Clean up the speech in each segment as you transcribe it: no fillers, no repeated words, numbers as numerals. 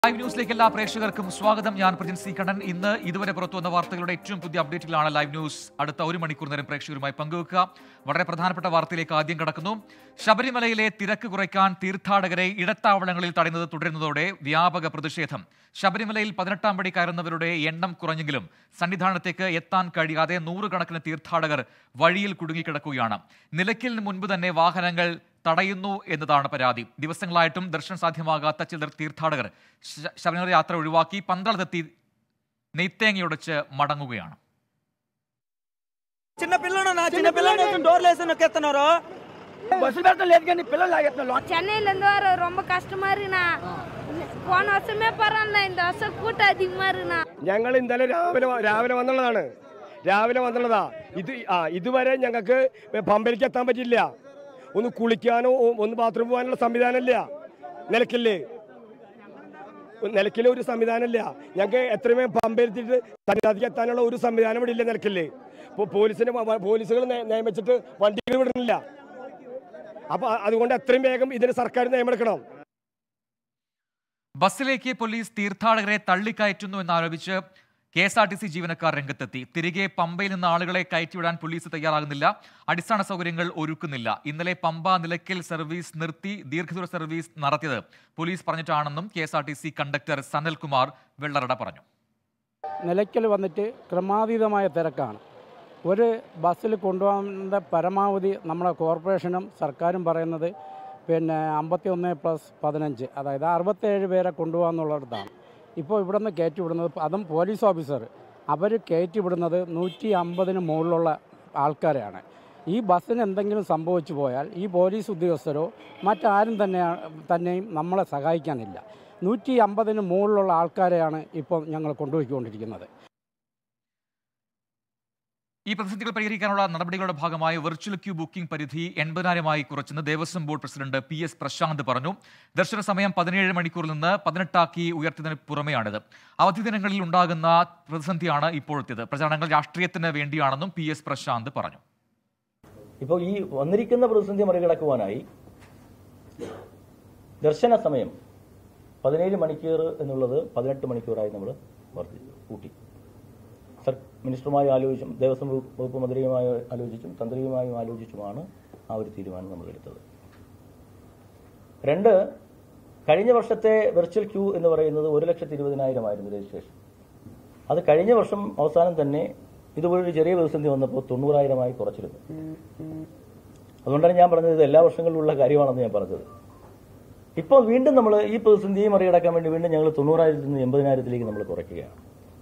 Live ന്യൂസിലേക്ക് എല്ലാ പ്രേക്ഷകർക്കും സ്വാഗതം. ഞാൻ പ്രജിൻ സി കണ്ണൻ. ഇന്ന് ഇതുവരെ പുറത്തുവന്ന വാർത്തകളുടെ ഏറ്റവും പുതിയ അപ്ഡേറ്റുകളാണ് ലൈവ് ന്യൂസ് അടുത്ത ഒരു മണിക്കൂർ നേരം പ്രേക്ഷകരുമായി പങ്കുവെക്കുക. വളരെ പ്രധാനപ്പെട്ട വാർത്തയിലേക്ക് ആദ്യം കടക്കുന്നു. ശബരിമലയിലെ തിരക്ക് കുറയ്ക്കാൻ തീർത്ഥാടകരെ ഇടത്താവളങ്ങളിൽ തടയുന്നത് തുടരുന്നതോടെ വ്യാപക പ്രതിഷേധം. ശബരിമലയിൽ 18-ാം പടി കയറുന്നവരുടെ എണ്ണം കുറഞ്ഞെങ്കിലും സന്നിധാനത്തേക്ക് എത്താൻ കഴിയാതെ നൂറുകണക്കിന് തീർത്ഥാടകർ വഴിയിൽ കുടുങ്ങിക്കിടക്കുകയാണ്. നിലയ്ക്കലിന് മുൻപ് തന്നെ വാഹനങ്ങൾ തടയുന്നു എന്നതാണ് പരാതി. ദിവസങ്ങളായിട്ടും ദർശനം സാധ്യമാകാത്ത ചിലർ തീർത്ഥാടകർ ശബരിമല യാത്ര ഒഴിവാക്കി പന്തളത്തെത്തി നെയ്ത്തേങ്ങയൊടച്ച് മടങ്ങുകയാണ്. சென்னையிலேருந்து வர ரொம்ப கஷ்டமா இருக்குண்ணா. போன வருஷமே பரவாயில்ல, இந்த வருஷம் கூட்டம் அதிகமா இருக்குண்ணா. ഞങ്ങൾ ഇന്നലെ രാവിലെ വന്നുള്ളതാ. ഇതുവരെ ഞങ്ങൾക്ക് പമ്പയിലേക്ക് എത്താൻ പറ്റില്ല. ഒന്ന് കുളിക്കാനോ ഒന്ന് ബാത്റൂം പോകാനുള്ള സംവിധാനമില്ല. നിലയ്ക്കല് ഒരു സംവിധാനമില്ല. ഞങ്ങൾക്ക് എത്രയും പമ്പയിലെത്തിയിട്ട് സന്നിധാനത്തേക്ക് എത്താനുള്ള ഒരു സംവിധാനം ഇവിടെ ഇല്ല. നിലയ്ക്കല് ഇപ്പോൾ പോലീസുകൾ നിയമിച്ചിട്ട് വണ്ടികൾ വിടുന്നില്ല. അപ്പൊ അതുകൊണ്ട് എത്രയും വേഗം ഇതിന് സർക്കാർ നിയമെടുക്കണം. ബസ്സിലേക്ക് പോലീസ് തീർത്ഥാടകരെ തള്ളിക്കയറ്റുന്നു എന്നാരോപിച്ച് KSRTC ജീവനക്കാർ രംഗത്തെത്തി. തിരികെ പമ്പയിൽ നിന്ന് ആളുകളെ കയറ്റിവിടാൻ പോലീസ് തയ്യാറാകുന്നില്ല, അടിസ്ഥാന സൗകര്യങ്ങൾ ഒരുക്കുന്നില്ല. ഇന്നലെ പമ്പ നിലയ്ക്കൽ സർവീസ് നിർത്തി ദീർഘദൂര സർവീസ് നടത്തിയത് പോലീസ് പറഞ്ഞിട്ടാണെന്നും KSRTC കണ്ടക്ടർ സനൽകുമാർ വെള്ളറട പറഞ്ഞു. നിലയ്ക്കൽ വന്നിട്ട് ക്രമാതീതമായ തിരക്കാണ്. ഒരു ബസ്സിൽ കൊണ്ടുപോകേണ്ട പരമാവധി നമ്മുടെ കോർപ്പറേഷനും സർക്കാരും പറയുന്നത് 51+15, അതായത് 67 പേരെ കൊണ്ടുപോകാമെന്നുള്ളിടത്താണ്. ഇപ്പോൾ ഇവിടെ നിന്ന് കയറ്റിവിടുന്നത്, അതും പോലീസ് ഓഫീസർ, അവർ കയറ്റിവിടുന്നത് 150-ന് മുകളിലുള്ള ആൾക്കാരെയാണ്. ഈ ബസ്സിന് എന്തെങ്കിലും സംഭവിച്ചു പോയാൽ ഈ പോലീസ് ഉദ്യോഗസ്ഥരോ മറ്റാരും തന്നെയും നമ്മളെ സഹായിക്കാനില്ല. 150-ന് മുകളിലുള്ള ആൾക്കാരെയാണ് ഇപ്പോൾ ഞങ്ങൾ കൊണ്ടുപോയിക്കൊണ്ടിരിക്കുന്നത്. ഈ പ്രതിസന്ധികൾ പരിഹരിക്കാനുള്ള നടപടികളുടെ ഭാഗമായി വെർച്വൽ ക്യൂ ബുക്കിംഗ് പരിധി 80,000-ആയി കുറച്ചെന്ന് Devaswom board president PS Prashanth പറഞ്ഞു. ദർശന സമയം 17 മണിക്കൂറിൽ നിന്ന് 18 ഉയർത്തിയതിന് പുറമെയാണിത്. അവധി ദിനങ്ങളിൽ ഉണ്ടാകുന്ന പ്രതിസന്ധിയാണ് ഇപ്പോഴത്തേത്. പ്രചാരണങ്ങൾ രാഷ്ട്രീയത്തിന് വേണ്ടിയാണെന്നും PS പ്രശാന്ത് പറഞ്ഞു. ഇപ്പോൾ ഈ വന്നിരിക്കുന്ന പ്രതിസന്ധി മറികടക്കുവാനായി ദർശന സമയം 17 മണിക്കൂർ എന്നുള്ളത് 18 മണിക്കൂറായി നമ്മൾ കൂട്ടി. മിനിസ്റ്ററുമായി ആലോചിച്ചും ദേവസ്വം വകുപ്പ് മന്ത്രിയുമായി ആലോചിച്ചും തന്ത്രിയുമായും ആലോചിച്ചുമാണ് ആ ഒരു തീരുമാനം നമ്മൾ എടുത്തത്. 2, കഴിഞ്ഞ വർഷത്തെ വെർച്വൽ ക്യൂ എന്ന് പറയുന്നത് 1,20,000 ആയിരുന്നു രജിസ്ട്രേഷൻ. അത് കഴിഞ്ഞ വർഷം അവസാനം തന്നെ ഇതുപോലൊരു ചെറിയ പ്രതിസന്ധി വന്നപ്പോൾ 90,000-ആയി കുറച്ചിരുന്നു. അതുകൊണ്ടാണ് ഞാൻ പറഞ്ഞത് ഇത് എല്ലാ വർഷങ്ങളിലുള്ള കാര്യമാണെന്ന് ഞാൻ പറഞ്ഞത്. ഇപ്പോൾ വീണ്ടും നമ്മൾ ഈ പ്രതിസന്ധിയെ മറികടക്കാൻ വേണ്ടി വീണ്ടും ഞങ്ങൾ 90,000-ൽ നിന്ന് 80,000-ലേക്ക് നമ്മൾ കുറയ്ക്കുകയാണ്.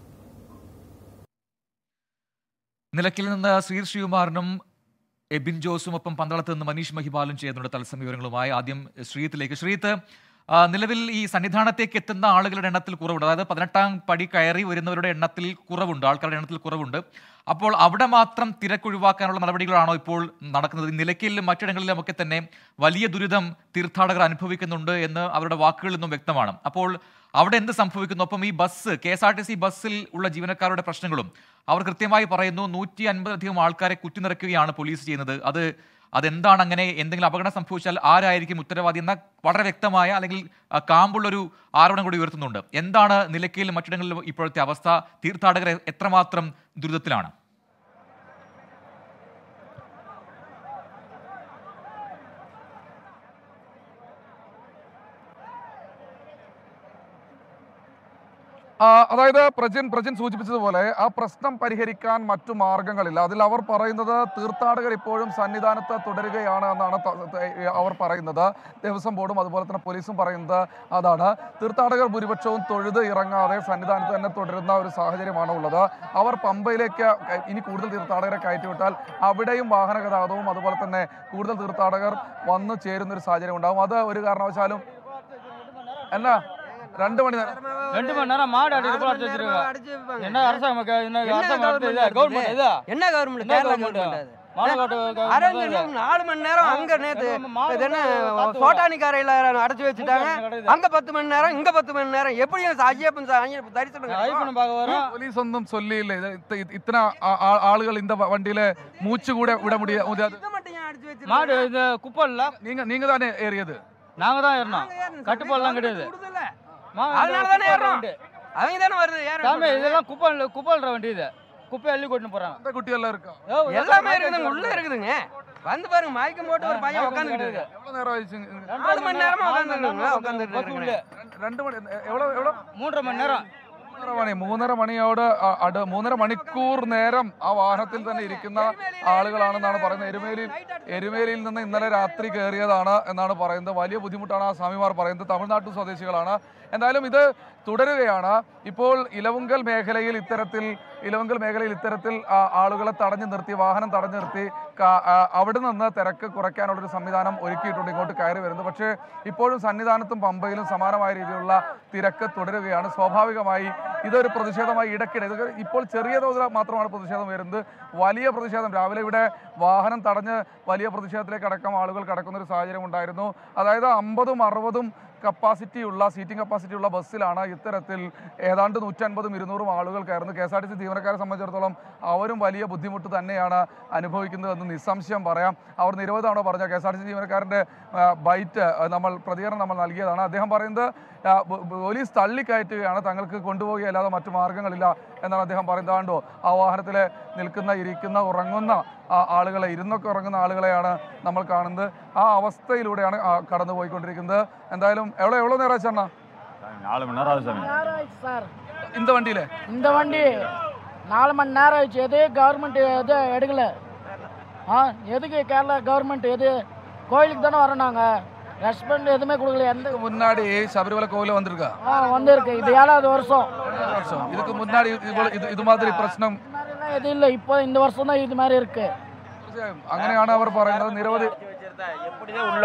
നിലയ്ക്കൽ നിന്ന് ശ്രീകുമാരനും എബിൻ ജോസും ഒപ്പം പന്തളത്ത് നിന്ന് മനീഷ് മഹിപാലും ചെയ്യുന്നുണ്ട് തത്സമയ വിവരങ്ങളുമായി. ആദ്യം ശ്രീത്ത്, നിലവിൽ ഈ സന്നിധാനത്തേക്ക് എത്തുന്ന ആളുകളുടെ എണ്ണത്തിൽ കുറവുണ്ട്. അതായത് 18-ാം പടി കയറി വരുന്നവരുടെ എണ്ണത്തിൽ കുറവുണ്ട്, ആൾക്കാരുടെ എണ്ണത്തിൽ കുറവുണ്ട്. അപ്പോൾ അവിടെ മാത്രം തിരക്കൊഴിവാക്കാനുള്ള നടപടികളാണോ ഇപ്പോൾ നടക്കുന്നത്? നിലയ്ക്കലിലും മറ്റിടങ്ങളിലും ഒക്കെ തന്നെ വലിയ ദുരിതം തീർത്ഥാടകർ അനുഭവിക്കുന്നുണ്ട് എന്ന് അവരുടെ വാക്കുകളിൽ നിന്നും വ്യക്തമാണ്. അപ്പോൾ അവിടെ എന്ത് സംഭവിക്കുന്നു? ഒപ്പം ഈ ബസ് KSRTC ബസ്സിൽ ഉള്ള ജീവനക്കാരുടെ പ്രശ്നങ്ങളും അവർ കൃത്യമായി പറയുന്നു. 150-ലധികം ആൾക്കാരെ കുത്തിനിറക്കുകയാണ് പോലീസ് ചെയ്യുന്നത്. അതെന്താണ് അങ്ങനെ? എന്തെങ്കിലും അപകടം സംഭവിച്ചാൽ ആരായിരിക്കും ഉത്തരവാദി എന്ന വളരെ വ്യക്തമായ അല്ലെങ്കിൽ കാമ്പുള്ളൊരു ആരോപണം കൂടി ഉയർത്തുന്നുണ്ട്. എന്താണ് നിലയ്ക്കലിലും മറ്റിടങ്ങളിലും ഇപ്പോഴത്തെ അവസ്ഥ? തീർത്ഥാടകർ എത്രമാത്രം ദുരിതത്തിലാണ്? അതായത് പ്രജിൻ സൂചിപ്പിച്ചതുപോലെ ആ പ്രശ്നം പരിഹരിക്കാൻ മറ്റു മാർഗങ്ങളില്ല. അതിൽ അവർ പറയുന്നത് തീർത്ഥാടകർ ഇപ്പോഴും സന്നിധാനത്ത് തുടരുകയാണ് എന്നാണ് അവർ പറയുന്നത്. ദേവസ്വം ബോർഡും അതുപോലെ തന്നെ പോലീസും പറയുന്നത് അതാണ്. തീർത്ഥാടകർ ഭൂരിപക്ഷവും തൊഴുത് ഇറങ്ങാതെ സന്നിധാനത്ത് തന്നെ തുടരുന്ന ഒരു സാഹചര്യമാണ് ഉള്ളത്. അവർ പമ്പയിലേക്ക് ഇനി കൂടുതൽ തീർത്ഥാടകരെ കയറ്റിവിട്ടാൽ അവിടെയും വാഹന ഗതാഗതവും അതുപോലെ തന്നെ കൂടുതൽ തീർത്ഥാടകർ വന്നു ചേരുന്ന ഒരു സാഹചര്യം ഉണ്ടാകും. അത് ഒരു കാരണവശാലും 2 മണി நேரம் மாடு அடிச்சு வச்சிருக்காங்க. என்ன அரசாங்கம் என்ன கவர்மெண்ட் என்ன கவர்மெண்ட் 4 மணி நேரம் அங்க நேத்து சோட்டானிக்காரையில அடைச்சு வச்சுட்டாங்க. அங்க 10 மணி நேரம் இங்க 10 மணி நேரம். எப்படி ஐயப்பன் தரிசனம் போலீஸ் ഒന്നും சொல்லியில்லை. இத்தனை ஆளுகள் இந்த வண்டியில மூச்சு கூட விட முடியாது. மாடு இந்த குப்பை இல்ல. நீங்க தானே ஏறியது? நாங்க தான் ஏறணும். கட்டுப்பாடுலாம் கிடையாது. அதனாலதானே ஏறோம். அவங்க தானே வருது ஏறோம். இதெல்லாம் குப்பல்ற வண்டி இது. குப்பை அள்ளி கொண்டு போறாங்க. அந்த குட்டி எல்லாம் இருக்கா? எல்லாமே இருக்குதுங்க, உள்ள இருக்குதுங்க. வந்து பாருங்க, மயக்கம் போட்டு ஒரு பையன் உட்காந்துக்கிட்டு இருக்கு. எவ்வளவு நேரம் ஆயிடுச்சு? 4 மணி நேரமா உட்காந்துட்டு இருக்கு. 2 மணி എവ്വളോ 3.5 മണി നേരം. 3.5 മണിക്കൂർ നേരം ആ വാഹനത്തിൽ തന്നെ ഇരിക്കുന്ന ആളുകളാണെന്നാണ് പറയുന്നത്. എരുമേലിയിൽ നിന്ന് ഇന്നലെ രാത്രി കയറിയതാണ് എന്നാണ് പറയുന്നത്. വലിയ ബുദ്ധിമുട്ടാണ് ആ സ്വാമിമാർ പറയുന്നത്. തമിഴ്നാട്ടു സ്വദേശികളാണ്. എന്തായാലും ഇത് തുടരുകയാണ്. ഇപ്പോൾ ഇലവുങ്കൽ മേഖലയിൽ ഇത്തരത്തിൽ ആളുകളെ തടഞ്ഞു നിർത്തി, വാഹനം തടഞ്ഞു നിർത്തി അവിടെ നിന്ന് തിരക്ക് കുറയ്ക്കാനുള്ളൊരു സംവിധാനം ഒരുക്കിയിട്ടുണ്ട് ഇങ്ങോട്ട് കയറി വരുന്നത്. പക്ഷേ ഇപ്പോഴും സന്നിധാനത്തും പമ്പയിലും സമാനമായ രീതിയിലുള്ള തിരക്ക് തുടരുകയാണ്. സ്വാഭാവികമായി ഇതൊരു പ്രതിഷേധമായി ഇടയ്ക്കിടെ, ഇത് ഇപ്പോൾ ചെറിയ തോതിൽ മാത്രമാണ് പ്രതിഷേധം വരുന്നത്. വലിയ പ്രതിഷേധം രാവിലെ ഇവിടെ വാഹനം തടഞ്ഞ് വലിയ പ്രതിഷേധത്തിലേക്ക് അടക്കം ആളുകൾ കടക്കുന്ന ഒരു സാഹചര്യം ഉണ്ടായിരുന്നു. അതായത് 50ഉം 60ഉം സീറ്റിംഗ് കപ്പാസിറ്റിയുള്ള ബസ്സിലാണ് ഇത്തരത്തിൽ ഏതാണ്ട് 150ഉം 200ഉം ആളുകൾ കയറുന്നത്. KSRTC ജീവനക്കാരെ സംബന്ധിച്ചിടത്തോളം അവരും വലിയ ബുദ്ധിമുട്ട് തന്നെയാണ് അനുഭവിക്കുന്നതെന്ന് നിസ്സംശയം പറയാം. അവർ നിരവധി തവണ പറഞ്ഞ KSRTC ജീവനക്കാരൻ്റെ പ്രതികരണം നമ്മൾ നൽകിയതാണ്. അദ്ദേഹം പറയുന്നത് പോലീസ് തള്ളിക്കയറ്റുകയാണ്, തങ്ങൾക്ക് കൊണ്ടുപോവുകയല്ലാതെ മറ്റു മാർഗ്ഗങ്ങളില്ല എന്നാണ് അദ്ദേഹം പറയുന്നത്. കണ്ടോ, ആ വാഹനത്തിൽ ഇരിക്കുന്ന ഉറങ്ങുന്ന ആളുകളെ, ഇരുന്നൊക്കെ ഉറങ്ങുന്ന ആളുകളെയാണ് നമ്മൾ കാണുന്നത്. ആ അവസ്ഥയിലൂടെയാണ് കടന്നു പോയിക്കൊണ്ടിരിക്കുന്നത്. എന്തായാലും எவ்வளோ நேரம் ஆச்சு அண்ணா? 4 மணி நேரம் ஆகுது சார். இந்த வண்டி 4 மணி நேரம் ஆயிடுச்சு. எது கவர்மெண்ட் எது எடுக்கல. எதுக்கு கேரளா கவர்மெண்ட் எது கோயிலுக்கு தானே வரோம், நாங்கள் ரெஸ்பாண்ட் எதுவுமே கொடுக்கல. எந்த முன்னாடி சபரிமலை கோவில் வந்திருக்கா? வந்திருக்கு. இது 7வது வருஷம். இதுக்கு முன்னாடி இது மாதிரி பிரச்சனை எதுவும் இல்லை. இப்போ இந்த வருஷம் தான் இது மாதிரி இருக்கு. അങ്ങനെയാണ് അവർ പറയുന്നത്. നിരവധി எப்படிதான் உள்ள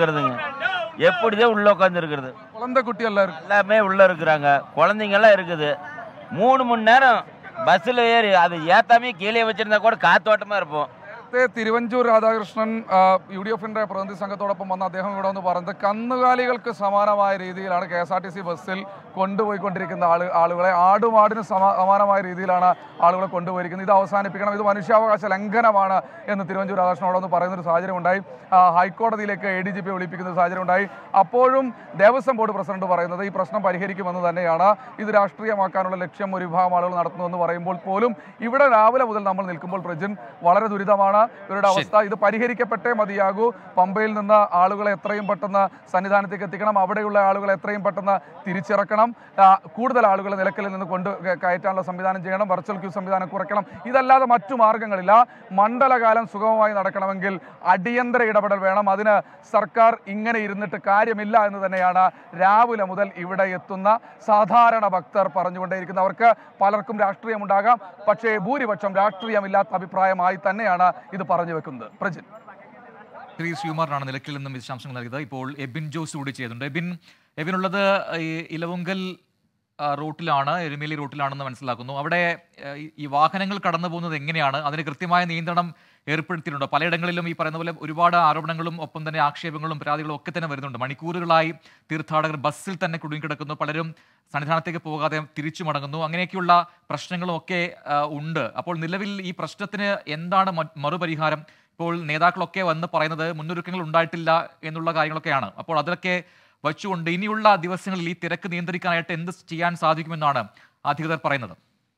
உட்காந்துருக்கிறது குழந்தை குட்டி எல்லாம் இருக்கு, எல்லாமே உள்ள இருக்கிறாங்க, குழந்தைங்க எல்லாம் இருக்குது. 3 மணி நேரம் பஸ்ஸில் ஏறி அது ஏத்தாமே கீழே வச்சிருந்தா கூட കാത്തോട്ടമാ இருப்போம். തിരുവഞ്ചൂർ രാധാകൃഷ്ണൻ UDFന്റെ പ്രതിനിധി സംഘത്തോടൊപ്പം വന്ന അദ്ദേഹം ഇവിടെ വന്ന് പറഞ്ഞത് കന്നുകാലികൾക്ക് സമാനമായ രീതിയിലാണ് KSRTC ബസ്സിൽ കൊണ്ടുപോയിക്കൊണ്ടിരിക്കുന്ന ആളുകളെ, ആടുമാടിന് സമാനമായ രീതിയിലാണ് ആളുകളെ കൊണ്ടുപോയിരിക്കുന്നത്. ഇത് അവസാനിപ്പിക്കണം, ഇത് മനുഷ്യാവകാശ ലംഘനമാണ് എന്ന് തിരുവഞ്ചൂർ രാധാകൃഷ്ണൻ അവിടെ നിന്ന് പറയുന്നൊരു സാഹചര്യം ഉണ്ടായി. ഹൈക്കോടതിയിലേക്ക് ADGP വിളിപ്പിക്കുന്ന സാഹചര്യം ഉണ്ടായി. അപ്പോഴും ദേവസ്വം ബോർഡ് പ്രസിഡന്റ് പറയുന്നത് ഈ പ്രശ്നം പരിഹരിക്കുമെന്ന് തന്നെയാണ്. ഇത് രാഷ്ട്രീയമാക്കാനുള്ള ലക്ഷ്യം ഒരു വിഭാഗം ആളുകൾ നടത്തുന്നുവെന്ന് പറയുമ്പോൾ പോലും ഇവിടെ രാവിലെ മുതൽ നമ്മൾ നിൽക്കുമ്പോൾ പ്രജിൻ വളരെ ദുരിതമാണ് ഇവരുടെ അവസ്ഥ. ഇത് പരിഹരിക്കപ്പെട്ടേ മതിയാകൂ. പമ്പയിൽ നിന്ന് ആളുകളെ എത്രയും പെട്ടെന്ന് സന്നിധാനത്തേക്ക് എത്തിക്കണം, അവിടെയുള്ള ആളുകളെ എത്രയും പെട്ടെന്ന് തിരിച്ചിറക്കണം, കൂടുതൽ ആളുകളെ നിലയ്ക്കലിൽ നിന്ന് കയറ്റാനുള്ള സംവിധാനം ചെയ്യണം, വെർച്വൽ ക്യൂ സംവിധാനം കുറയ്ക്കണം. ഇതല്ലാതെ മറ്റു മാർഗ്ഗങ്ങളില്ല. മണ്ഡലകാലം സുഗമമായി നടക്കണമെങ്കിൽ അടിയന്തര ഇടപെടൽ വേണം. അതിന് സർക്കാർ ഇങ്ങനെ ഇരുന്നിട്ട് കാര്യമില്ല എന്ന് തന്നെയാണ് രാവിലെ മുതൽ ഇവിടെ എത്തുന്ന സാധാരണ ഭക്തർ പറഞ്ഞുകൊണ്ടേയിരിക്കുന്നത്. അവർക്ക് പലർക്കും രാഷ്ട്രീയമുണ്ടാകാം, പക്ഷേ ഭൂരിപക്ഷം രാഷ്ട്രീയമില്ലാത്ത അഭിപ്രായമായി തന്നെയാണ് ഇത് പറഞ്ഞു വെക്കുന്നത്. പ്രജിൻ ശ്രീ ശ്രീകുമാറിനാണ് നിലയ്ക്കൽ നിന്നും വിശദാംശങ്ങൾ നൽകിയത്. ഇപ്പോൾ എബിൻ ജോസ് കൂടി ചെയ്യുന്നുണ്ട്. എബിനുള്ളത് ഇലവുങ്കൽ റൂട്ടിലാണ്, എരുമേലി റൂട്ടിലാണെന്ന് മനസ്സിലാക്കുന്നു. അവിടെ ഈ വാഹനങ്ങൾ കടന്നു പോകുന്നത് എങ്ങനെയാണ്? അതിന് കൃത്യമായ നിയന്ത്രണം ഏർപ്പെടുത്തിയിട്ടുണ്ടോ? പലയിടങ്ങളിലും ഈ പറയുന്ന പോലെ ഒരുപാട് ആരോപണങ്ങളും ഒപ്പം തന്നെ ആക്ഷേപങ്ങളും പരാതികളും ഒക്കെ തന്നെ വരുന്നുണ്ട്. മണിക്കൂറുകളായി തീർത്ഥാടകർ ബസ്സിൽ തന്നെ കുടുങ്ങിക്കിടക്കുന്നു, പലരും സന്നിധാനത്തേക്ക് പോകാതെ തിരിച്ചു മടങ്ങുന്നു. അങ്ങനെയൊക്കെയുള്ള പ്രശ്നങ്ങളും ഒക്കെ ഉണ്ട്. അപ്പോൾ നിലവിൽ ഈ പ്രശ്നത്തിന് എന്താണ് മറുപരിഹാരം? ഇപ്പോൾ നേതാക്കളൊക്കെ വന്ന് പറയുന്നത് മുന്നൊരുക്കങ്ങൾ ഉണ്ടായിട്ടില്ല എന്നുള്ള കാര്യങ്ങളൊക്കെയാണ്. അപ്പോൾ അതൊക്കെ വച്ചുകൊണ്ട് ഇനിയുള്ള ദിവസങ്ങളിൽ ഈ തിരക്ക് നിയന്ത്രിക്കാനായിട്ട് എന്ത് ചെയ്യാൻ സാധിക്കുമെന്നാണ് അധികൃതർ പറയുന്നത്?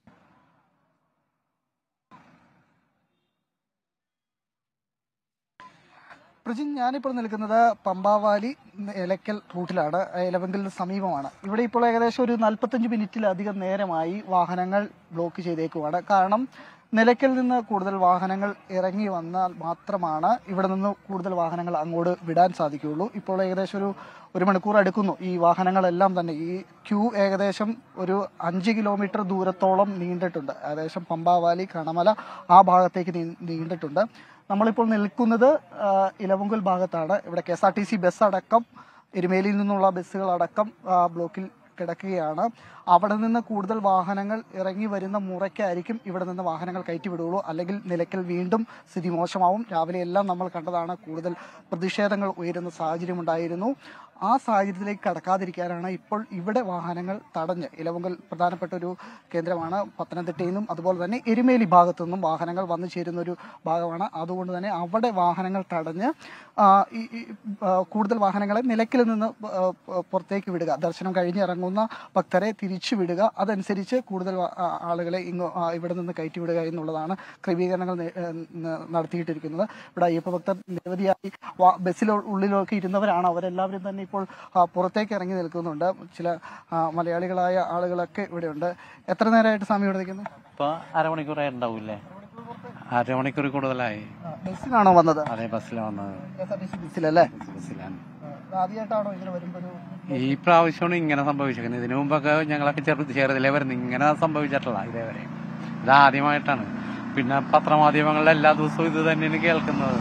പ്രജിൻ, ഞാനിപ്പോൾ നിൽക്കുന്നത് പമ്പാവാലി നിലയ്ക്കൽ റൂട്ടിലാണ്, ഇലവുങ്കലിന് സമീപമാണ്. ഇവിടെ ഇപ്പോൾ ഏകദേശം ഒരു 45 മിനിറ്റിലധികം നേരമായി വാഹനങ്ങൾ ബ്ലോക്ക് ചെയ്തേക്കുവാണ്. കാരണം നിലയ്ക്കൽ നിന്ന് കൂടുതൽ വാഹനങ്ങൾ ഇറങ്ങി വന്നാൽ മാത്രമാണ് ഇവിടെ നിന്ന് കൂടുതൽ വാഹനങ്ങൾ അങ്ങോട്ട് വിടാൻ സാധിക്കുകയുള്ളൂ. ഇപ്പോൾ ഏകദേശം ഒരു മണിക്കൂർ അടുക്കുന്നു ഈ വാഹനങ്ങളെല്ലാം തന്നെ. ഈ ക്യൂ ഏകദേശം ഒരു 5 കിലോമീറ്റർ ദൂരത്തോളം നീണ്ടിട്ടുണ്ട്. ഏകദേശം പമ്പാവാലി, കണമല ആ ഭാഗത്തേക്ക് നീണ്ടിട്ടുണ്ട്. നമ്മളിപ്പോൾ നിൽക്കുന്നത് ഇലവുങ്കൽ ഭാഗത്താണ്. ഇവിടെ KSRTC ബസ് അടക്കം, എരുമേലിയിൽ നിന്നുള്ള ബസ്സുകളടക്കം ബ്ലോക്കിൽ കിടക്കുകയാണ്. അവിടെ നിന്ന് കൂടുതൽ വാഹനങ്ങൾ ഇറങ്ങി വരുന്ന മുറയ്ക്കായിരിക്കും ഇവിടെ നിന്ന് വാഹനങ്ങൾ കയറ്റിവിടുകയുള്ളൂ. അല്ലെങ്കിൽ നിലയ്ക്കൽ വീണ്ടും സ്ഥിതി മോശമാവും. രാവിലെ എല്ലാം നമ്മൾ കണ്ടതാണ്, കൂടുതൽ പ്രതിഷേധങ്ങൾ ഉയരുന്ന സാഹചര്യമുണ്ടായിരുന്നു. ആ സാഹചര്യത്തിലേക്ക് കടക്കാതിരിക്കാനാണ് ഇപ്പോൾ ഇവിടെ വാഹനങ്ങൾ തടഞ്ഞ് ഇലവുങ്കൽ പ്രധാനപ്പെട്ട ഒരു കേന്ദ്രമാണ്. പത്തനംതിട്ടയിൽ നിന്നും അതുപോലെ തന്നെ എരുമേലി ഭാഗത്തു നിന്നും വാഹനങ്ങൾ വന്നു ചേരുന്ന ഒരു ഭാഗമാണ്. അതുകൊണ്ട് തന്നെ അവിടെ വാഹനങ്ങൾ തടഞ്ഞ് കൂടുതൽ വാഹനങ്ങളെ നിലയ്ക്കൽ നിന്ന് പുറത്തേക്ക് വിടുക, ദർശനം കഴിഞ്ഞിറങ്ങുന്ന ഭക്തരെ തിരിച്ചു വിടുക, അതനുസരിച്ച് കൂടുതൽ ആളുകളെ ഇവിടെ നിന്ന് കയറ്റിവിടുക എന്നുള്ളതാണ് ക്രമീകരണങ്ങൾ നടത്തിയിട്ടിരിക്കുന്നത്. ഇവിടെ അയ്യപ്പ ഭക്തർ നിരവധിയായി ബസ്സിനുള്ളിലൊക്കെ ഇരുന്നവരാണ്. അവരെല്ലാവരും തന്നെ ഇപ്പോൾ പുറത്തേക്ക് ഇറങ്ങി നിൽക്കുന്നുണ്ട്. ചില മലയാളികളായ ആളുകളൊക്കെ ഇവിടെയുണ്ട്. എത്ര നേരമായിട്ട് സ്വാമി ഇവിടെ നിൽക്കുന്നു? ഇപ്പോൾ അരമണിക്കൂറായി ഉണ്ടാവില്ലേ? അരമണിക്കൂർ കൂടുതലായി. ബസ്സിലാണോ വന്നത്? അതെ, ബസ്സിലാണ് വന്നത്. ബസ്സിലല്ലേ? ബസ്സിലാണ്. ആദ്യമായിട്ടാണോ ഇങ്ങനെ വരുമ്പോൾ? ഈ പ്രാവശ്യമാണ് ഇങ്ങനെ സംഭവിച്ചിരിക്കുന്നത്. ഇതിനു മുമ്പൊക്കെ ഞങ്ങളൊക്കെ ചെറുതിലേ വരുന്നത്, ഇങ്ങനെ സംഭവിച്ചിട്ടില്ല ഇതേവരെ. ഇതാദ്യമായിട്ടാണ്. പിന്നെ പത്രമാധ്യമങ്ങളിൽ എല്ലാ ദിവസവും ഇത് തന്നെയാണ് കേൾക്കുന്നത്.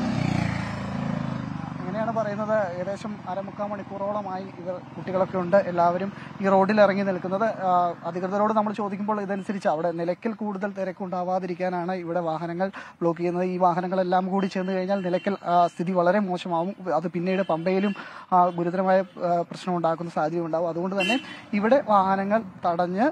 ഇങ്ങനെയാണ് പറയുന്നത്. ഏകദേശം 1/4 മണിക്കൂറോളമായി ഇവർ കുട്ടികളൊക്കെ ഉണ്ട് എല്ലാവരും ഈ റോഡിൽ ഇറങ്ങി നിൽക്കുന്നത്. അധികൃതരോട് നമ്മൾ ചോദിക്കുമ്പോൾ ഇതനുസരിച്ച് അവിടെ നിലയ്ക്കൽ കൂടുതൽ തിരക്കുണ്ടാവാതിരിക്കാനാണ് ഇവിടെ വാഹനങ്ങൾ ബ്ലോക്ക് ചെയ്യുന്നത്. ഈ വാഹനങ്ങളെല്ലാം കൂടി ചെന്ന് കഴിഞ്ഞാൽ നിലയ്ക്കൽ സ്ഥിതി വളരെ മോശമാവും. അത് പിന്നീട് പമ്പയിലും ഗുരുതരമായ പ്രശ്നം ഉണ്ടാക്കുന്ന സാധ്യത ഉണ്ടാവും. അതുകൊണ്ട് തന്നെ ഇവിടെ വാഹനങ്ങൾ തടഞ്ഞ്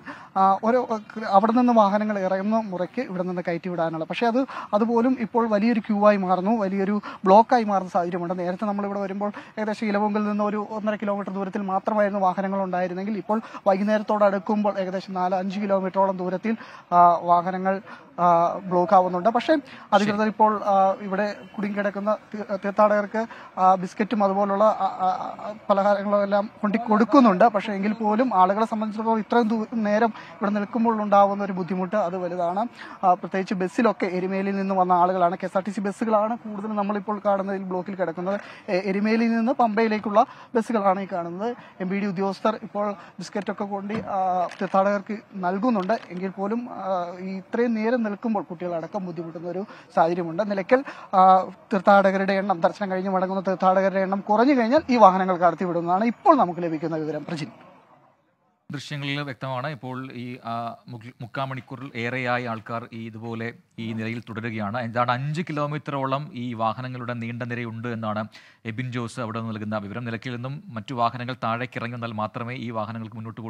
അവിടെ നിന്ന് വാഹനങ്ങൾ ഇറങ്ങുന്ന മുറയ്ക്ക് ഇവിടെ നിന്ന് കയറ്റി വിടാനുള്ള, പക്ഷേ അതുപോലും ഇപ്പോൾ വലിയൊരു ക്യൂ ആയി മാറുന്നു, വലിയൊരു ബ്ലോക്കായി മാറുന്ന സാഹചര്യമുണ്ട്. നേരത്തെ നമ്മളിവിടെ വരുമ്പോൾ ഏകദേശം ഇലവുങ്കിൽ നിന്ന് ഒരു 1.5 കിലോമീറ്റർ ദൂരത്തിൽ മാത്രമായിരുന്നു വാഹനങ്ങൾ ഉണ്ടായിരുന്നെങ്കിൽ ഇപ്പോൾ വൈകുന്നേരത്തോടടുക്കുമ്പോൾ ഏകദേശം 4-5 കിലോമീറ്ററോളം ദൂരത്തിൽ വാഹനങ്ങൾ ബ്ലോക്ക് ആവുന്നുണ്ട്. പക്ഷേ അധികൃതർ ഇപ്പോൾ ഇവിടെ കുടുങ്ങിക്കിടക്കുന്ന തീർത്ഥാടകർക്ക് ബിസ്ക്കറ്റും അതുപോലുള്ള പലഹാരങ്ങളും എല്ലാം കൊടുക്കുന്നുണ്ട്. പക്ഷേ എങ്കിൽ പോലും ആളുകളെ സംബന്ധിച്ചിടത്തോളം ഇത്രയും നേരം ഇവിടെ നിൽക്കുമ്പോൾ ഉണ്ടാവുന്ന ഒരു ബുദ്ധിമുട്ട് അത് വലുതാണ്. പ്രത്യേകിച്ച് ബസ്സിലൊക്കെ എരുമേലിയിൽ നിന്ന് വന്ന ആളുകളാണ്. KSRTC ബസ്സുകളാണ് കൂടുതൽ നമ്മളിപ്പോൾ കാണുന്നതിൽ ബ്ലോക്കിൽ കിടക്കുന്നത്. എരുമേലിയിൽ നിന്ന് പമ്പയിലേക്കുള്ള ബസ്സുകളാണ് ഈ കാണുന്നത്. MPD ഉദ്യോഗസ്ഥർ ഇപ്പോൾ ബിസ്ക്കറ്റൊക്കെ കൊണ്ട് തീർത്ഥാടകർക്ക് നൽകുന്നുണ്ട്. എങ്കിൽ പോലും ഇത്രയും നേരം നിൽക്കുമ്പോൾ കുട്ടികളടക്കം ബുദ്ധിമുട്ടുന്ന ഒരു സാഹചര്യമുണ്ട്. നിലയ്ക്കൽ തീർത്ഥാടകരുടെ എണ്ണം, ദർശനം കഴിഞ്ഞ് മടങ്ങുന്ന തീർത്ഥാടകരുടെ എണ്ണം കുറഞ്ഞു കഴിഞ്ഞാൽ ഈ വാഹനങ്ങൾ കടത്തിവിടുന്നതാണ് ഇപ്പോൾ നമുക്ക് ലഭിക്കുന്ന വിവരം. പ്രജിൻ, ദൃശ്യങ്ങളിൽ വ്യക്തമാണ്. ഇപ്പോൾ ഈ 3/4 മണിക്കൂറിൽ ഏറെയായി ആൾക്കാർ ഇതുപോലെ ഈ നിരയിൽ തുടരുകയാണ്. എന്താണ് 5 കിലോമീറ്ററോളം ഈ വാഹനങ്ങളുടെ നീണ്ട നിരയുണ്ട് എന്നാണ് എബിൻ ജോസ് അവിടെ നൽകുന്ന വിവരം. നിലയ്ക്കൽ നിന്നും മറ്റു വാഹനങ്ങൾ താഴേക്ക് ഇറങ്ങി വന്നാൽ മാത്രമേ ഈ വാഹനങ്ങൾക്ക് മുന്നോട്ട്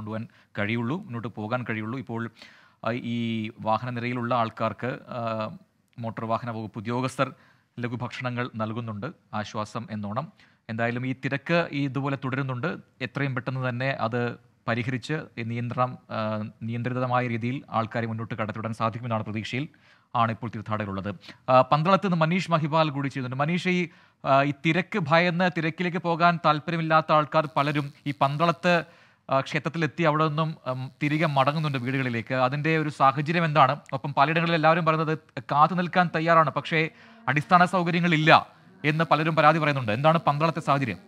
പോകാൻ കഴിയുള്ളൂ. ഇപ്പോൾ ഈ വാഹന നിരയിലുള്ള ആൾക്കാർക്ക് മോട്ടോർ വാഹന വകുപ്പ് ഉദ്യോഗസ്ഥർ ലഘുഭക്ഷണങ്ങൾ നൽകുന്നുണ്ട്, ആശ്വാസം എന്നോണം. എന്തായാലും ഈ തിരക്ക് ഇതുപോലെ തുടരുന്നുണ്ട്. എത്രയും പെട്ടെന്ന് തന്നെ അത് പരിഹരിച്ച് നിയന്ത്രിതമായ രീതിയിൽ ആൾക്കാരെ മുന്നോട്ട് കടത്തിവിടാൻ സാധിക്കുമെന്നാണ് പ്രതീക്ഷയിൽ ഇപ്പോൾ തീർത്ഥാടകരുള്ളത്. പന്തളത്ത് നിന്ന് മനീഷ് മഹിപാൽ കൂടി ചെയ്യുന്നുണ്ട്. മനീഷ്, ഈ തിരക്ക് ഭയന്ന് തിരക്കിലേക്ക് പോകാൻ താല്പര്യമില്ലാത്ത ആൾക്കാർ പലരും ഈ പന്തളത്ത് ക്ഷേത്രത്തിലെത്തി അവിടെ നിന്നും തിരികെ മടങ്ങുന്നുണ്ട് വീടുകളിലേക്ക്. അതിൻ്റെ ഒരു സാഹചര്യം എന്താണ്? ഒപ്പം പലയിടങ്ങളിൽ എല്ലാവരും പറയുന്നത് കാത്തു നിൽക്കാൻ തയ്യാറാണ്, പക്ഷേ അടിസ്ഥാന സൗകര്യങ്ങളില്ല എന്ന് പലരും പരാതി പറയുന്നുണ്ട്. എന്താണ് പന്തളത്തെ സാഹചര്യം?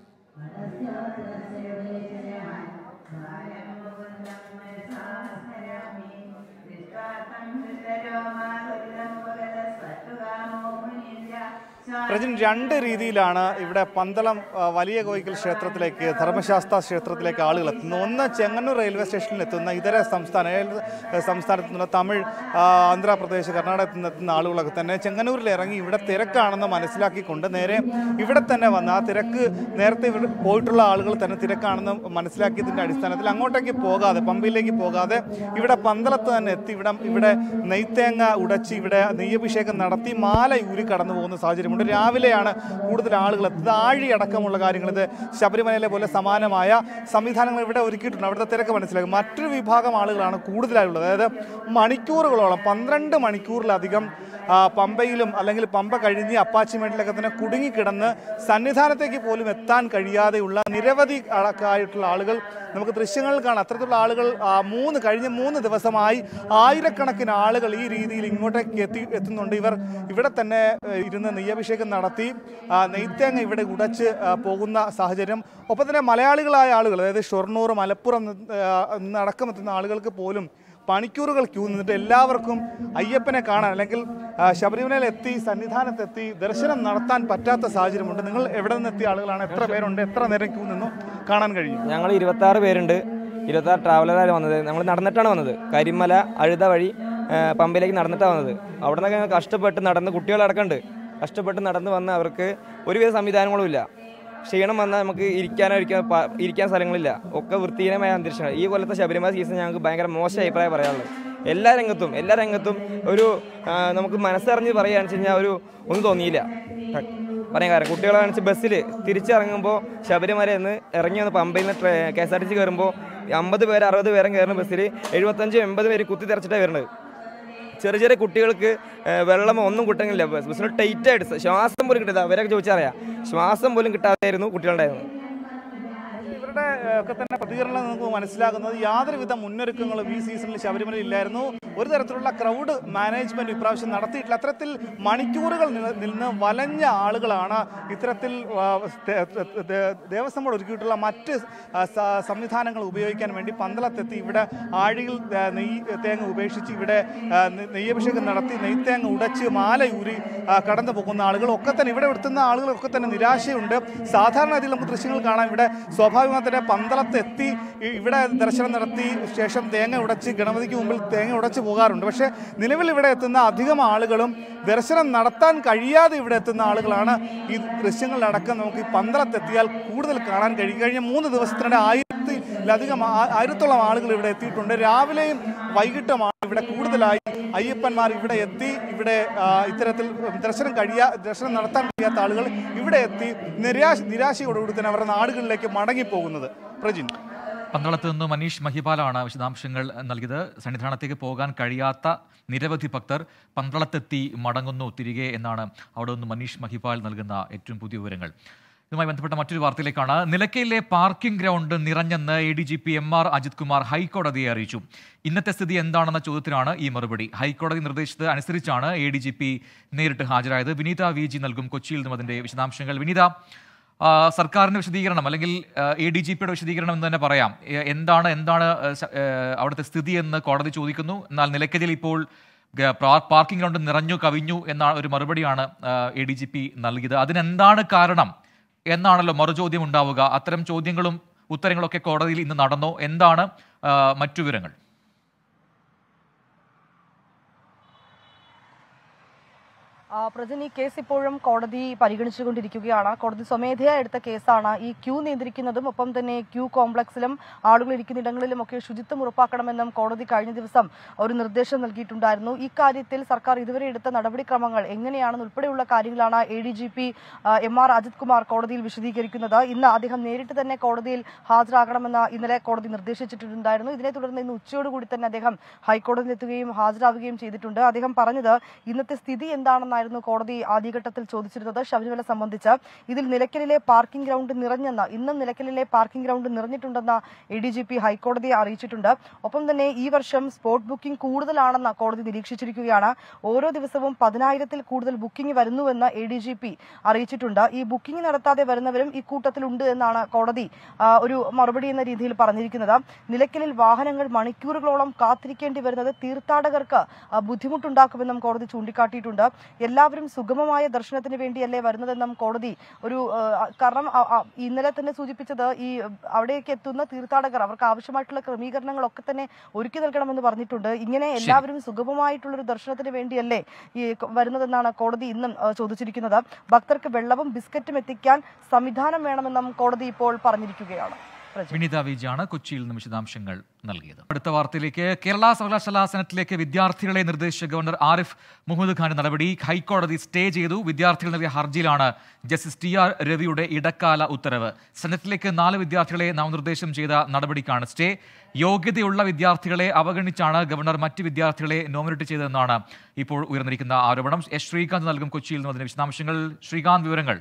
പ്രജിൻ, 2 രീതിയിലാണ് ഇവിടെ പന്തളം വലിയ കോയിക്കൽ ക്ഷേത്രത്തിലേക്ക്, ധർമ്മശാസ്ത്ര ക്ഷേത്രത്തിലേക്ക് ആളുകൾ എത്തുന്നത്. ഒന്ന്, ചെങ്ങന്നൂർ റെയിൽവേ സ്റ്റേഷനിൽ എത്തുന്ന ഇതര സംസ്ഥാനത്തു നിന്നുള്ള തമിഴ്, ആന്ധ്രാപ്രദേശ്, കർണാടകത്തിൽ നിന്ന് എത്തുന്ന ആളുകളൊക്കെ തന്നെ ചെങ്ങന്നൂരിൽ ഇറങ്ങി ഇവിടെ തിരക്കാണെന്ന് മനസ്സിലാക്കിക്കൊണ്ട് നേരെ ഇവിടെ തന്നെ വന്ന് ആ തിരക്ക് നേരത്തെ ഇവിടെ പോയിട്ടുള്ള ആളുകൾ തന്നെ തിരക്കാണെന്ന് മനസ്സിലാക്കിയതിൻ്റെ അടിസ്ഥാനത്തിൽ അങ്ങോട്ടേക്ക് പോകാതെ, പമ്പയിലേക്ക് പോകാതെ ഇവിടെ പന്തളത്ത് തന്നെ എത്തി ഇവിടെ നെയ്ത്തേങ്ങ ഉടച്ച് ഇവിടെ നെയ്യഭിഷേകം നടത്തി മാല ഊരി കടന്നു പോകുന്ന സാഹചര്യമുണ്ട്. രാവിലെയാണ് കൂടുതൽ ആളുകൾ എത്തുന്നത്. ആഴി അടക്കമുള്ള കാര്യങ്ങൾ, ഇത് ശബരിമലയിലെ പോലെ സമാനമായ സംവിധാനങ്ങൾ ഇവിടെ ഒരുക്കിയിട്ടുണ്ട്. അവിടുത്തെ തിരക്ക് മനസ്സിലാക്കും. മറ്റൊരു വിഭാഗം ആളുകളാണ് കൂടുതലായുള്ളത്. അതായത് മണിക്കൂറുകളോളം, 12 മണിക്കൂറിലധികം പമ്പയിലും അല്ലെങ്കിൽ പമ്പ കഴിഞ്ഞ് അപ്പാച്ചിമേട്ടിലൊക്കെ തന്നെ കുടുങ്ങിക്കിടന്ന് സന്നിധാനത്തേക്ക് പോലും എത്താൻ കഴിയാതെയുള്ള നിരവധി ആയിട്ടുള്ള ആളുകൾ നമുക്ക് ദൃശ്യങ്ങളിൽ കാണാം. അത്തരത്തിലുള്ള ആളുകൾ കഴിഞ്ഞ 3 ദിവസമായി ആയിരക്കണക്കിന് ആളുകൾ ഈ രീതിയിൽ ഇങ്ങോട്ടേക്ക് എത്തുന്നുണ്ട്. ഇവർ ഇവിടെ തന്നെ ഇരുന്ന് നെയ്യഭിഷേകം നടത്തി നെയ്ത്തേങ്ങ ഇവിടെ ഉടച്ച് പോകുന്ന സാഹചര്യം. ഒപ്പം തന്നെ മലയാളികളായ ആളുകൾ, അതായത് ഷൊർണൂർ, മലപ്പുറം നിന്നടക്കം എത്തുന്ന ആളുകൾക്ക് പോലും മണിക്കൂറുകൾ ക്യൂ നിന്നിട്ട് എല്ലാവർക്കും അയ്യപ്പനെ കാണാൻ അല്ലെങ്കിൽ ശബരിമലയിൽ എത്തി സന്നിധാനത്തെത്തി ദർശനം നടത്താൻ പറ്റാത്ത സാഹചര്യമുണ്ട്. നിങ്ങൾ എവിടെ നിന്ന് എത്തിയ ആളുകളാണ്? എത്ര പേരുണ്ട്? എത്ര നേരം ക്യൂ നിന്നു കാണാൻ കഴിയും? ഞങ്ങൾ 26 പേരുണ്ട്. 26 ട്രാവലറാണ് വന്നത്. നമ്മൾ നടന്നിട്ടാണ് വന്നത്. കരിമല അഴുത വഴി പമ്പയിലേക്ക് നടന്നിട്ടാണ് വന്നത്. അവിടെ നിന്നൊക്കെ കഷ്ടപ്പെട്ട് നടന്ന്, കുട്ടികളടക്കമുണ്ട്, കഷ്ടപ്പെട്ട് നടന്ന് വന്ന് അവർക്ക് ഒരുവിധ സംവിധാനങ്ങളും ഇല്ല. ക്ഷീണം വന്നാൽ നമുക്ക് ഇരിക്കാൻ സ്ഥലങ്ങളില്ല, ഒക്കെ വൃത്തിഹീനമായ അന്തരീക്ഷമാണ്. ഈ കൊല്ലത്തെ ശബരിമല സീസൺ ഞങ്ങൾക്ക് ഭയങ്കര മോശം അഭിപ്രായം പറയാനുള്ളത്. എല്ലാ രംഗത്തും ഒരു നമുക്ക് മനസ്സറിഞ്ഞ് പറയുകയാണെന്ന് വെച്ച് കഴിഞ്ഞാൽ ഒന്നും തോന്നിയില്ല പറയാൻ. കാരണം കുട്ടികളാണെന്ന് ബസ്സിൽ തിരിച്ചിറങ്ങുമ്പോൾ ശബരിമല നിന്ന് ഇറങ്ങി വന്ന് പമ്പയിൽ നിന്ന് KSRTC കയറുമ്പോൾ 50 പേര് 60 പേരും കയറുന്ന ബസ്സിൽ 75-80 പേര് കുത്തി തെറിച്ചിട്ടാണ് വരുന്നത്. ചെറിയ കുട്ടികൾക്ക് വെള്ളമോ ഒന്നും കിട്ടുന്നില്ല. ബസ്സിന് ടൈറ്റായിട്ട് ശ്വാസം പോലും കിട്ടില്ല. അവരൊക്കെ ചോദിച്ചറിയാം, ശ്വാസം പോലും കിട്ടാതെയായിരുന്നു കുട്ടികളുണ്ടായിരുന്നത്. ഇവരുടെ ഒക്കെ തന്നെ പ്രതികരണം നമുക്ക് മനസ്സിലാകുന്നത് യാതൊരുവിധ മുന്നൊരുക്കങ്ങളും ഈ സീസണിൽ ശബരിമലയിൽ ഇല്ലായിരുന്നു. ഒരു തരത്തിലുള്ള ക്രൗഡ് മാനേജ്മെന്റ് ഇപ്രാവശ്യം നടത്തിയിട്ടില്ല. അത്തരത്തിൽ മണിക്കൂറുകൾ നിന്ന് വലഞ്ഞ ആളുകളാണ് ഇത്തരത്തിൽ ദേവസ്വം ബോർഡ് ഒരുക്കിയിട്ടുള്ള മറ്റ് സംവിധാനങ്ങൾ ഉപയോഗിക്കാൻ വേണ്ടി പന്തളത്തെത്തി ഇവിടെ ആഴിയിൽ തേങ്ങ ഉപേക്ഷിച്ച് ഇവിടെ നെയ്യഭിഷേകം നടത്തി നെയ്ത്തേങ്ങ ഉടച്ച് മാലയൂരി കടന്നു പോകുന്ന ആളുകളൊക്കെ തന്നെ ഇവിടെ എത്തുന്ന ആളുകളൊക്കെ തന്നെ നിരാശയുണ്ട്. സാധാരണ രീതിയിൽ നമുക്ക് ദൃശ്യങ്ങൾ കാണാം. ഇവിടെ സ്വാഭാവികമായി തന്നെ പന്തളത്തെത്തി ഇവിടെ ദർശനം നടത്തി ശേഷം തേങ്ങ ഉടച്ച് ഗണപതിക്ക് മുമ്പിൽ തേങ്ങ ഉടച്ച് പോകാറുണ്ട്. പക്ഷേ നിലവിൽ ഇവിടെ എത്തുന്ന അധികം ആളുകളും ദർശനം നടത്താൻ കഴിയാതെ ഇവിടെ എത്തുന്ന ആളുകളാണ്. ഈ ദൃശ്യങ്ങളിലടക്കം നമുക്ക് ഈ പന്തളത്തെത്തിയാൽ കൂടുതൽ കാണാൻ കഴിയും. കഴിഞ്ഞ 3 ദിവസത്തിനിടെ 1000-ഓളം ആളുകൾ ഇവിടെ എത്തിയിട്ടുണ്ട്. രാവിലെയും വൈകിട്ടുമാണ് ഇവിടെ കൂടുതലായി അയ്യപ്പന്മാർ ഇവിടെ എത്തി. ഇവിടെ ഇത്തരത്തിൽ ദർശനം നടത്താൻ കഴിയാത്ത ആളുകൾ ഇവിടെ എത്തി നിരാശയോടുകൂടി തന്നെ അവരുടെ നാടുകളിലേക്ക് മടങ്ങിപ്പോകുന്നത്. പ്രജിൻ, പന്തളത്ത് നിന്ന് മനീഷ് മഹിപാലാണ് വിശദാംശങ്ങൾ നൽകിയത്. സന്നിധാനത്തേക്ക് പോകാൻ കഴിയാത്ത നിരവധി ഭക്തർ പന്തളത്തെത്തി മടങ്ങുന്നു തിരികെ എന്നാണ് അവിടെ നിന്ന് മനീഷ് മഹിപാൽ നൽകുന്ന ഏറ്റവും പുതിയ വിവരങ്ങൾ. ഇതുമായി ബന്ധപ്പെട്ട മറ്റൊരു വാർത്തയിലേക്കാണ്. നിലയ്ക്കലിലെ പാർക്കിംഗ് ഗ്രൗണ്ട് നിറഞ്ഞെന്ന് ADGP MR അജിത് കുമാർ ഹൈക്കോടതിയെ അറിയിച്ചു. ഇന്നത്തെ സ്ഥിതി എന്താണെന്ന ചോദ്യത്തിനാണ് ഈ മറുപടി. ഹൈക്കോടതി നിർദ്ദേശിച്ചത് അനുസരിച്ചാണ് ADGP നേരിട്ട് ഹാജരായത്. വിനീത VG നൽകും കൊച്ചിയിൽ നിന്നും അതിന്റെ വിശദാംശങ്ങൾ. വിനീത, സർക്കാരിന്റെ വിശദീകരണം അല്ലെങ്കിൽ ADGPയുടെ വിശദീകരണം എന്ന് തന്നെ പറയാം. എന്താണ് അവിടുത്തെ സ്ഥിതി എന്ന് കോടതി ചോദിക്കുന്നു. എന്നാൽ നിലയ്ക്കലിൽ ഇപ്പോൾ പാർക്കിംഗ് ഗ്രൗണ്ട് നിറഞ്ഞു കവിഞ്ഞു എന്ന ഒരു മറുപടിയാണ് ADGP നൽകിയത്. അതിനെന്താണ് കാരണം എന്നാണല്ലോ മറുചോദ്യം ഉണ്ടാവുക. അത്തരം ചോദ്യങ്ങളും ഉത്തരങ്ങളൊക്കെ കോടതിയിൽ ഇന്ന് നടന്നോ? എന്താണ് മറ്റു വിവരങ്ങൾ? പ്രജൻ, ഈ കേസ് ഇപ്പോഴും കോടതി പരിഗണിച്ചുകൊണ്ടിരിക്കുകയാണ്. കോടതി സ്വമേധയാ എടുത്ത കേസാണ്. ഈ ക്യൂ നിയന്ത്രിക്കുന്നതും ഒപ്പം തന്നെ ക്യൂ കോംപ്ലക്സിലും ആളുകൾ ഇരിക്കുന്ന ഇടങ്ങളിലുമൊക്കെ ശുചിത്വം ഉറപ്പാക്കണമെന്നും കോടതി കഴിഞ്ഞ ദിവസം ഒരു നിർദ്ദേശം നൽകിയിട്ടുണ്ടായിരുന്നു. ഇക്കാര്യത്തിൽ സർക്കാർ ഇതുവരെ എടുത്ത നടപടിക്രമങ്ങൾ എങ്ങനെയാണെന്ന് ഉൾപ്പെടെയുള്ള കാര്യങ്ങളാണ് ADGP MR അജിത് കുമാർ കോടതിയിൽ വിശദീകരിക്കുന്നത്. ഇന്ന് അദ്ദേഹം നേരിട്ട് തന്നെ കോടതിയിൽ ഹാജരാകണമെന്ന് ഇന്നലെ കോടതി നിർദ്ദേശിച്ചിട്ടുണ്ടായിരുന്നു. ഇതിനെ തുടർന്ന് ഇന്ന് ഉച്ചയോടുകൂടി തന്നെ അദ്ദേഹം ഹൈക്കോടതിയിലെത്തുകയും ഹാജരാവുകയും ചെയ്തിട്ടുണ്ട്. അദ്ദേഹം പറഞ്ഞത് ഇന്നത്തെ സ്ഥിതി എന്താണെന്ന് കോടതി ആദ്യഘട്ടത്തിൽ ചോദിച്ചിരുന്നത്. ശബരിമല സംബന്ധിച്ച് ഇതിൽ നിലയ്ക്കലിലെ പാർക്കിംഗ് ഗ്രൗണ്ട് നിറഞ്ഞെന്ന്, ഇന്നും നിലയ്ക്കലിലെ പാർക്കിംഗ് ഗ്രൗണ്ട് നിറഞ്ഞിട്ടുണ്ടെന്ന് ADGP ഹൈക്കോടതിയെ അറിയിച്ചിട്ടുണ്ട്. ഒപ്പം തന്നെ ഈ വർഷം സ്പോട്ട് ബുക്കിംഗ് കൂടുതലാണെന്ന് കോടതി നിരീക്ഷിച്ചിരിക്കുകയാണ്. ഓരോ ദിവസവും 10,000-ൽ കൂടുതൽ ബുക്കിംഗ് വരുന്നുവെന്ന് ADGP അറിയിച്ചിട്ടുണ്ട്. ഈ ബുക്കിംഗ് നടത്താതെ വരുന്നവരും ഇക്കൂട്ടത്തിലുണ്ട് എന്നാണ് കോടതി ഒരു മറുപടി എന്ന രീതിയിൽ പറഞ്ഞിരിക്കുന്നത്. നിലയ്ക്കലിൽ വാഹനങ്ങൾ മണിക്കൂറുകളോളം കാത്തിരിക്കേണ്ടി വരുന്നത് തീർത്ഥാടകർക്ക് ബുദ്ധിമുട്ടുണ്ടാക്കുമെന്നും കോടതി ചൂണ്ടിക്കാട്ടിയിട്ടുണ്ട്. എല്ലാവരും സുഗമമായ ദർശനത്തിന് വേണ്ടിയല്ലേ വരുന്നതെന്നും കോടതി കാരണം ഇന്നലെ തന്നെ സൂചിപ്പിച്ചത് ഈ അവിടേക്ക് എത്തുന്ന തീർത്ഥാടകർ അവർക്ക് ആവശ്യമായിട്ടുള്ള ക്രമീകരണങ്ങളൊക്കെ തന്നെ ഒരുക്കി നൽകണമെന്ന് പറഞ്ഞിട്ടുണ്ട്. ഇങ്ങനെ എല്ലാവരും സുഗമമായിട്ടുള്ളൊരു ദർശനത്തിന് വേണ്ടിയല്ലേ ഈ വരുന്നതെന്നാണ് കോടതി ഇന്നും ചോദിച്ചിരിക്കുന്നത്. ഭക്തർക്ക് വെള്ളവും ബിസ്ക്കറ്റും എത്തിക്കാൻ സംവിധാനം വേണമെന്നും കോടതി ഇപ്പോൾ പറഞ്ഞിരിക്കുകയാണ്. വിനീത വിജിയാണ് കൊച്ചിയിൽ നിന്ന് വിശദാംശങ്ങൾ നൽകിയത്. അടുത്ത വാർത്തയിലേക്ക്. കേരള സർവകലാശാല സെനറ്റിലേക്ക് വിദ്യാർത്ഥികളെ നിർദ്ദേശിച്ച ഗവർണർ ആരിഫ് മുഹമ്മദ് ഖാന്റെ നടപടി ഹൈക്കോടതി സ്റ്റേ ചെയ്തു. വിദ്യാർത്ഥികൾ നൽകിയ ഹർജിയിലാണ് ജസ്റ്റിസ് TR രവിയുടെ ഇടക്കാല ഉത്തരവ്. സെനറ്റിലേക്ക് 4 വിദ്യാർത്ഥികളെ നാമനിർദ്ദേശം ചെയ്ത നടപടിക്കാണ് സ്റ്റേ. യോഗ്യതയുള്ള വിദ്യാർത്ഥികളെ അവഗണിച്ചാണ് ഗവർണർ മറ്റ് വിദ്യാർത്ഥികളെ നോമിനേറ്റ് ചെയ്തതെന്നാണ് ഇപ്പോൾ ഉയർന്നിരിക്കുന്ന ആരോപണം. ശ്രീകാന്ത് നൽകും കൊച്ചിയിൽ നിന്ന് അതിന്റെ വിശദാംശങ്ങൾ. ശ്രീകാന്ത്, വിവരങ്ങൾ.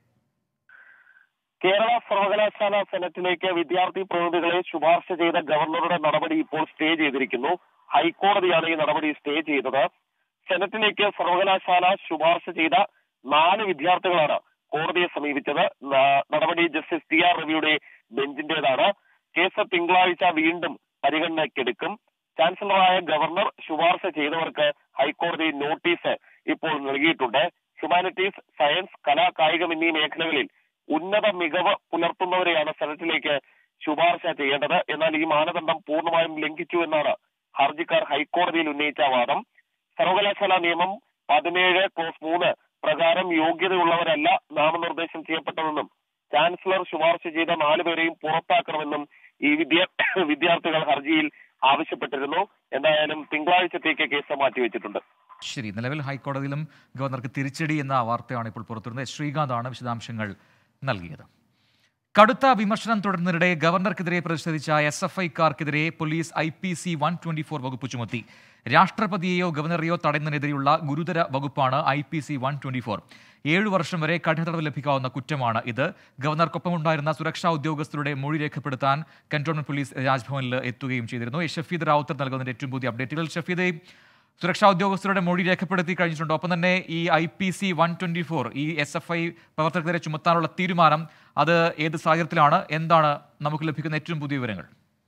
കേരള സർവകലാശാല സെനറ്റിലേക്ക് വിദ്യാർത്ഥി പ്രതിനിധികളെ ശുപാർശ ചെയ്ത ഗവർണറുടെ നടപടി ഇപ്പോൾ സ്റ്റേ ചെയ്തിരിക്കുന്നു. ഹൈക്കോടതിയാണ് ഈ നടപടി സ്റ്റേ ചെയ്തത്. സെനറ്റിലേക്ക് സർവകലാശാല ശുപാർശ ചെയ്ത 4 വിദ്യാർത്ഥികളാണ് കോടതിയെ സമീപിച്ചത്. നടപടി ജസ്റ്റിസ് TR രവിയുടെ ബെഞ്ചിന്റേതാണ്. കേസ് തിങ്കളാഴ്ച വീണ്ടും പരിഗണനയ്ക്കെടുക്കും. ചാൻസലറായ ഗവർണർ ശുപാർശ ചെയ്തവർക്ക് ഹൈക്കോടതി നോട്ടീസ് ഇപ്പോൾ നൽകിയിട്ടുണ്ട്. ഹ്യൂമാനിറ്റീസ്, സയൻസ്, കലാ, കായികം എന്നീ മേഖലകളിൽ ഉന്നത മികവ് പുലർത്തുന്നവരെയാണ് സെനറ്റിലേക്ക് ശുപാർശ ചെയ്യേണ്ടത്. എന്നാൽ ഈ മാനദണ്ഡം പൂർണ്ണമായും ലംഘിച്ചു എന്നാണ് ഹർജിക്കാർ ഹൈക്കോടതിയിൽ ഉന്നയിച്ച വാദം. സർവകലാശാല നിയമം 17 ക്ലോസ് 3 പ്രകാരം യോഗ്യതയുള്ളവരല്ല നാമനിർദ്ദേശം ചെയ്യപ്പെട്ടതെന്നും ചാൻസലർ ശുപാർശ ചെയ്ത 4 പേരെയും പുറത്താക്കണമെന്നും ഈ വിദ്യാർത്ഥികൾ ഹർജിയിൽ ആവശ്യപ്പെട്ടിരുന്നു. എന്തായാലും തിങ്കളാഴ്ചത്തേക്ക് കേസ് മാറ്റിവെച്ചിട്ടുണ്ട്. ശരി, നിലവിൽ ഹൈക്കോടതിയിലും ഗവർണർക്ക് തിരിച്ചടി എന്ന വാർത്തയാണ് ഇപ്പോൾ പുറത്തുവരുന്നത്. ശ്രീകാന്താണ് വിശദാംശങ്ങൾ നൽകിയത്. കടുത്ത വിമർശനം തുടരുന്നതിനിടെ ഗവർണർക്കെതിരെ പ്രതിഷേധിച്ച SFIക്കാർക്കെതിരെ പോലീസ് IPC 124 വകുപ്പ് ചുമത്തി. രാഷ്ട്രപതിയെയോ ഗവർണറെയോ തടയുന്നതിനെതിരെയുള്ള ഗുരുതര വകുപ്പാണ് IPC 124. 7 വർഷം വരെ കഠിന തടവ് ലഭിക്കാവുന്ന കുറ്റമാണ് ഇത്. ഗവർണർക്കൊപ്പമുണ്ടായിരുന്ന സുരക്ഷാ ഉദ്യോഗസ്ഥരുടെ മൊഴി രേഖപ്പെടുത്താൻ കന്റോൺമെന്റ് പോലീസ് രാജ്ഭവനിൽ എത്തുകയും ചെയ്തിരുന്നു. ഷഫീദ് റാവുത്തർ നൽകുന്നതിന്റെ ഏറ്റവും പുതിയ അപ്ഡേറ്റുകൾ. ഷഫീദ്, സുരക്ഷാ ഉദ്യോഗസ്ഥരുടെ മൊഴി രേഖപ്പെടുത്തി കഴിഞ്ഞിട്ടുണ്ട്. ഒപ്പം തന്നെ ഈ IPC 124 ഈ SFI പ്രവർത്തകർക്കെതിരെ ചുമത്താനുള്ള തീരുമാനം അത് ഏത് സാഹചര്യത്തിലാണ്? എന്താണ് നമുക്ക് ലഭിക്കുന്ന ഏറ്റവും പുതിയ വിവരങ്ങൾ?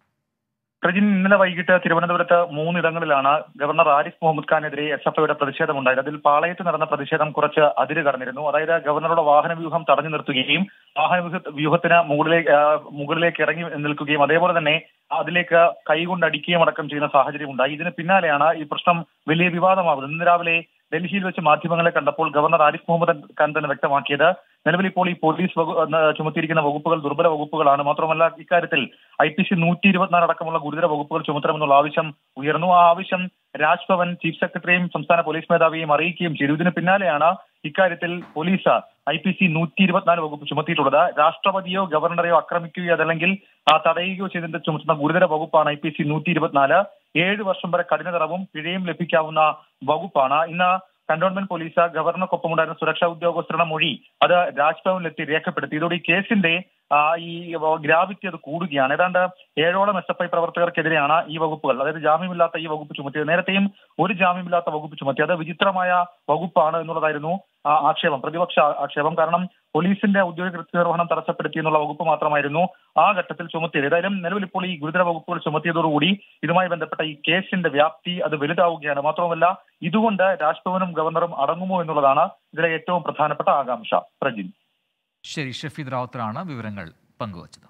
പ്രജിൻ, ഇന്നലെ വൈകിട്ട് തിരുവനന്തപുരത്ത് 3 ഇടങ്ങളിലാണ് ഗവർണർ ആരിഫ് മുഹമ്മദ് ഖാനെതിരെ SFIയുടെ പ്രതിഷേധമുണ്ടായത്. അതിൽ പാളയത്ത് നടന്ന പ്രതിഷേധം കുറച്ച് അതിര് കടന്നിരുന്നു. അതായത് ഗവർണറുടെ വാഹനവ്യൂഹം തടഞ്ഞു നിർത്തുകയും വാഹനവ്യൂഹത്തിന് മുകളിലേക്ക് ഇറങ്ങി നിൽക്കുകയും അതേപോലെ തന്നെ അതിലേക്ക് കൈകൊണ്ട് അടിക്കുകയും അടക്കം ചെയ്യുന്ന സാഹചര്യം ഉണ്ടായി. ഇതിന് പിന്നാലെയാണ് ഈ പ്രശ്നം വലിയ വിവാദമാകുന്നത്. ഇന്ന് രാവിലെ ഡൽഹിയിൽ വെച്ച് മാധ്യമങ്ങളെ കണ്ടപ്പോൾ ഗവർണർ ആരിഫ് മുഹമ്മദ് ഖാൻ തന്നെ വ്യക്തമാക്കിയത് നിലവിൽ ഇപ്പോൾ ഈ പോലീസ് ചുമത്തിയിരിക്കുന്ന വകുപ്പുകൾ ദുർബല വകുപ്പുകളാണ്. മാത്രമല്ല ഇക്കാര്യത്തിൽ IPC 124 അടക്കമുള്ള ഗുരുതര വകുപ്പുകൾ ചുമത്തണമെന്നുള്ള ആവശ്യം ഉയർന്നു. ആ ആവശ്യം രാജ്ഭവൻ ചീഫ് സെക്രട്ടറിയും സംസ്ഥാന പോലീസ് മേധാവിയെയും അറിയിക്കുകയും ചെയ്തു. ഇതിന് പിന്നാലെയാണ് ഇക്കാര്യത്തിൽ പോലീസ് IPC 124 വകുപ്പ് ചുമത്തിയിട്ടുള്ളത്. രാഷ്ട്രപതിയോ ഗവർണറെയോ ആക്രമിക്കുകയോ അതല്ലെങ്കിൽ തടയുകയോ ചെയ്തതിന്റെ ചുമത്തുന്ന ഗുരുതര വകുപ്പാണ് IPC 124. 7 വർഷം വരെ കഠിന തടവും പിഴയും ലഭിക്കാവുന്ന വകുപ്പാണ്. ഇന്ന് കന്റോൺമെന്റ് പോലീസ് ഗവർണർക്കൊപ്പമുണ്ടായിരുന്ന സുരക്ഷാ ഉദ്യോഗസ്ഥരുടെ മൊഴി അത് രാജ്ഭവനിലെത്തി രേഖപ്പെടുത്തി. ഇതോടെ ഈ കേസിന്റെ ഈ ഗ്രാവിറ്റി അത് കൂടുകയാണ്. ഏതാണ്ട് 7ഓളം SFI പ്രവർത്തകർക്കെതിരെയാണ് ഈ വകുപ്പുകൾ, അതായത് ജാമ്യമില്ലാത്ത ഈ വകുപ്പ് ചുമത്തിയത്. നേരത്തെയും ഒരു ജാമ്യമില്ലാത്ത വകുപ്പ് ചുമത്തി. അത് വിചിത്രമായ വകുപ്പാണ് എന്നുള്ളതായിരുന്നു ആക്ഷേപം, പ്രതിപക്ഷ ആക്ഷേപം. കാരണം പോലീസിന്റെ ഔദ്യോഗിക കൃത്യനിർവഹണം തടസ്സപ്പെടുത്തി എന്നുള്ള വകുപ്പ് മാത്രമായിരുന്നു ആ ഘട്ടത്തിൽ ചുമത്തിയത്. ഏതായാലും നിലവിൽ ഇപ്പോൾ ഈ ഗുരുതര വകുപ്പുകൾ ചുമത്തിയതോടുകൂടി ഇതുമായി ബന്ധപ്പെട്ട ഈ കേസിന്റെ വ്യാപ്തി അത് വലുതാവുകയാണ്. മാത്രമല്ല ഇതുകൊണ്ട് രാജ്ഭവനും ഗവർണറും അടങ്ങുമോ എന്നുള്ളതാണ് ഇതിലെ ഏറ്റവും പ്രധാനപ്പെട്ട ആകാംക്ഷ. പ്രജിൻ. ശരി, ഷഫീദ് റാവുത്തറാണ് വിവരങ്ങൾ പങ്കുവച്ചത്.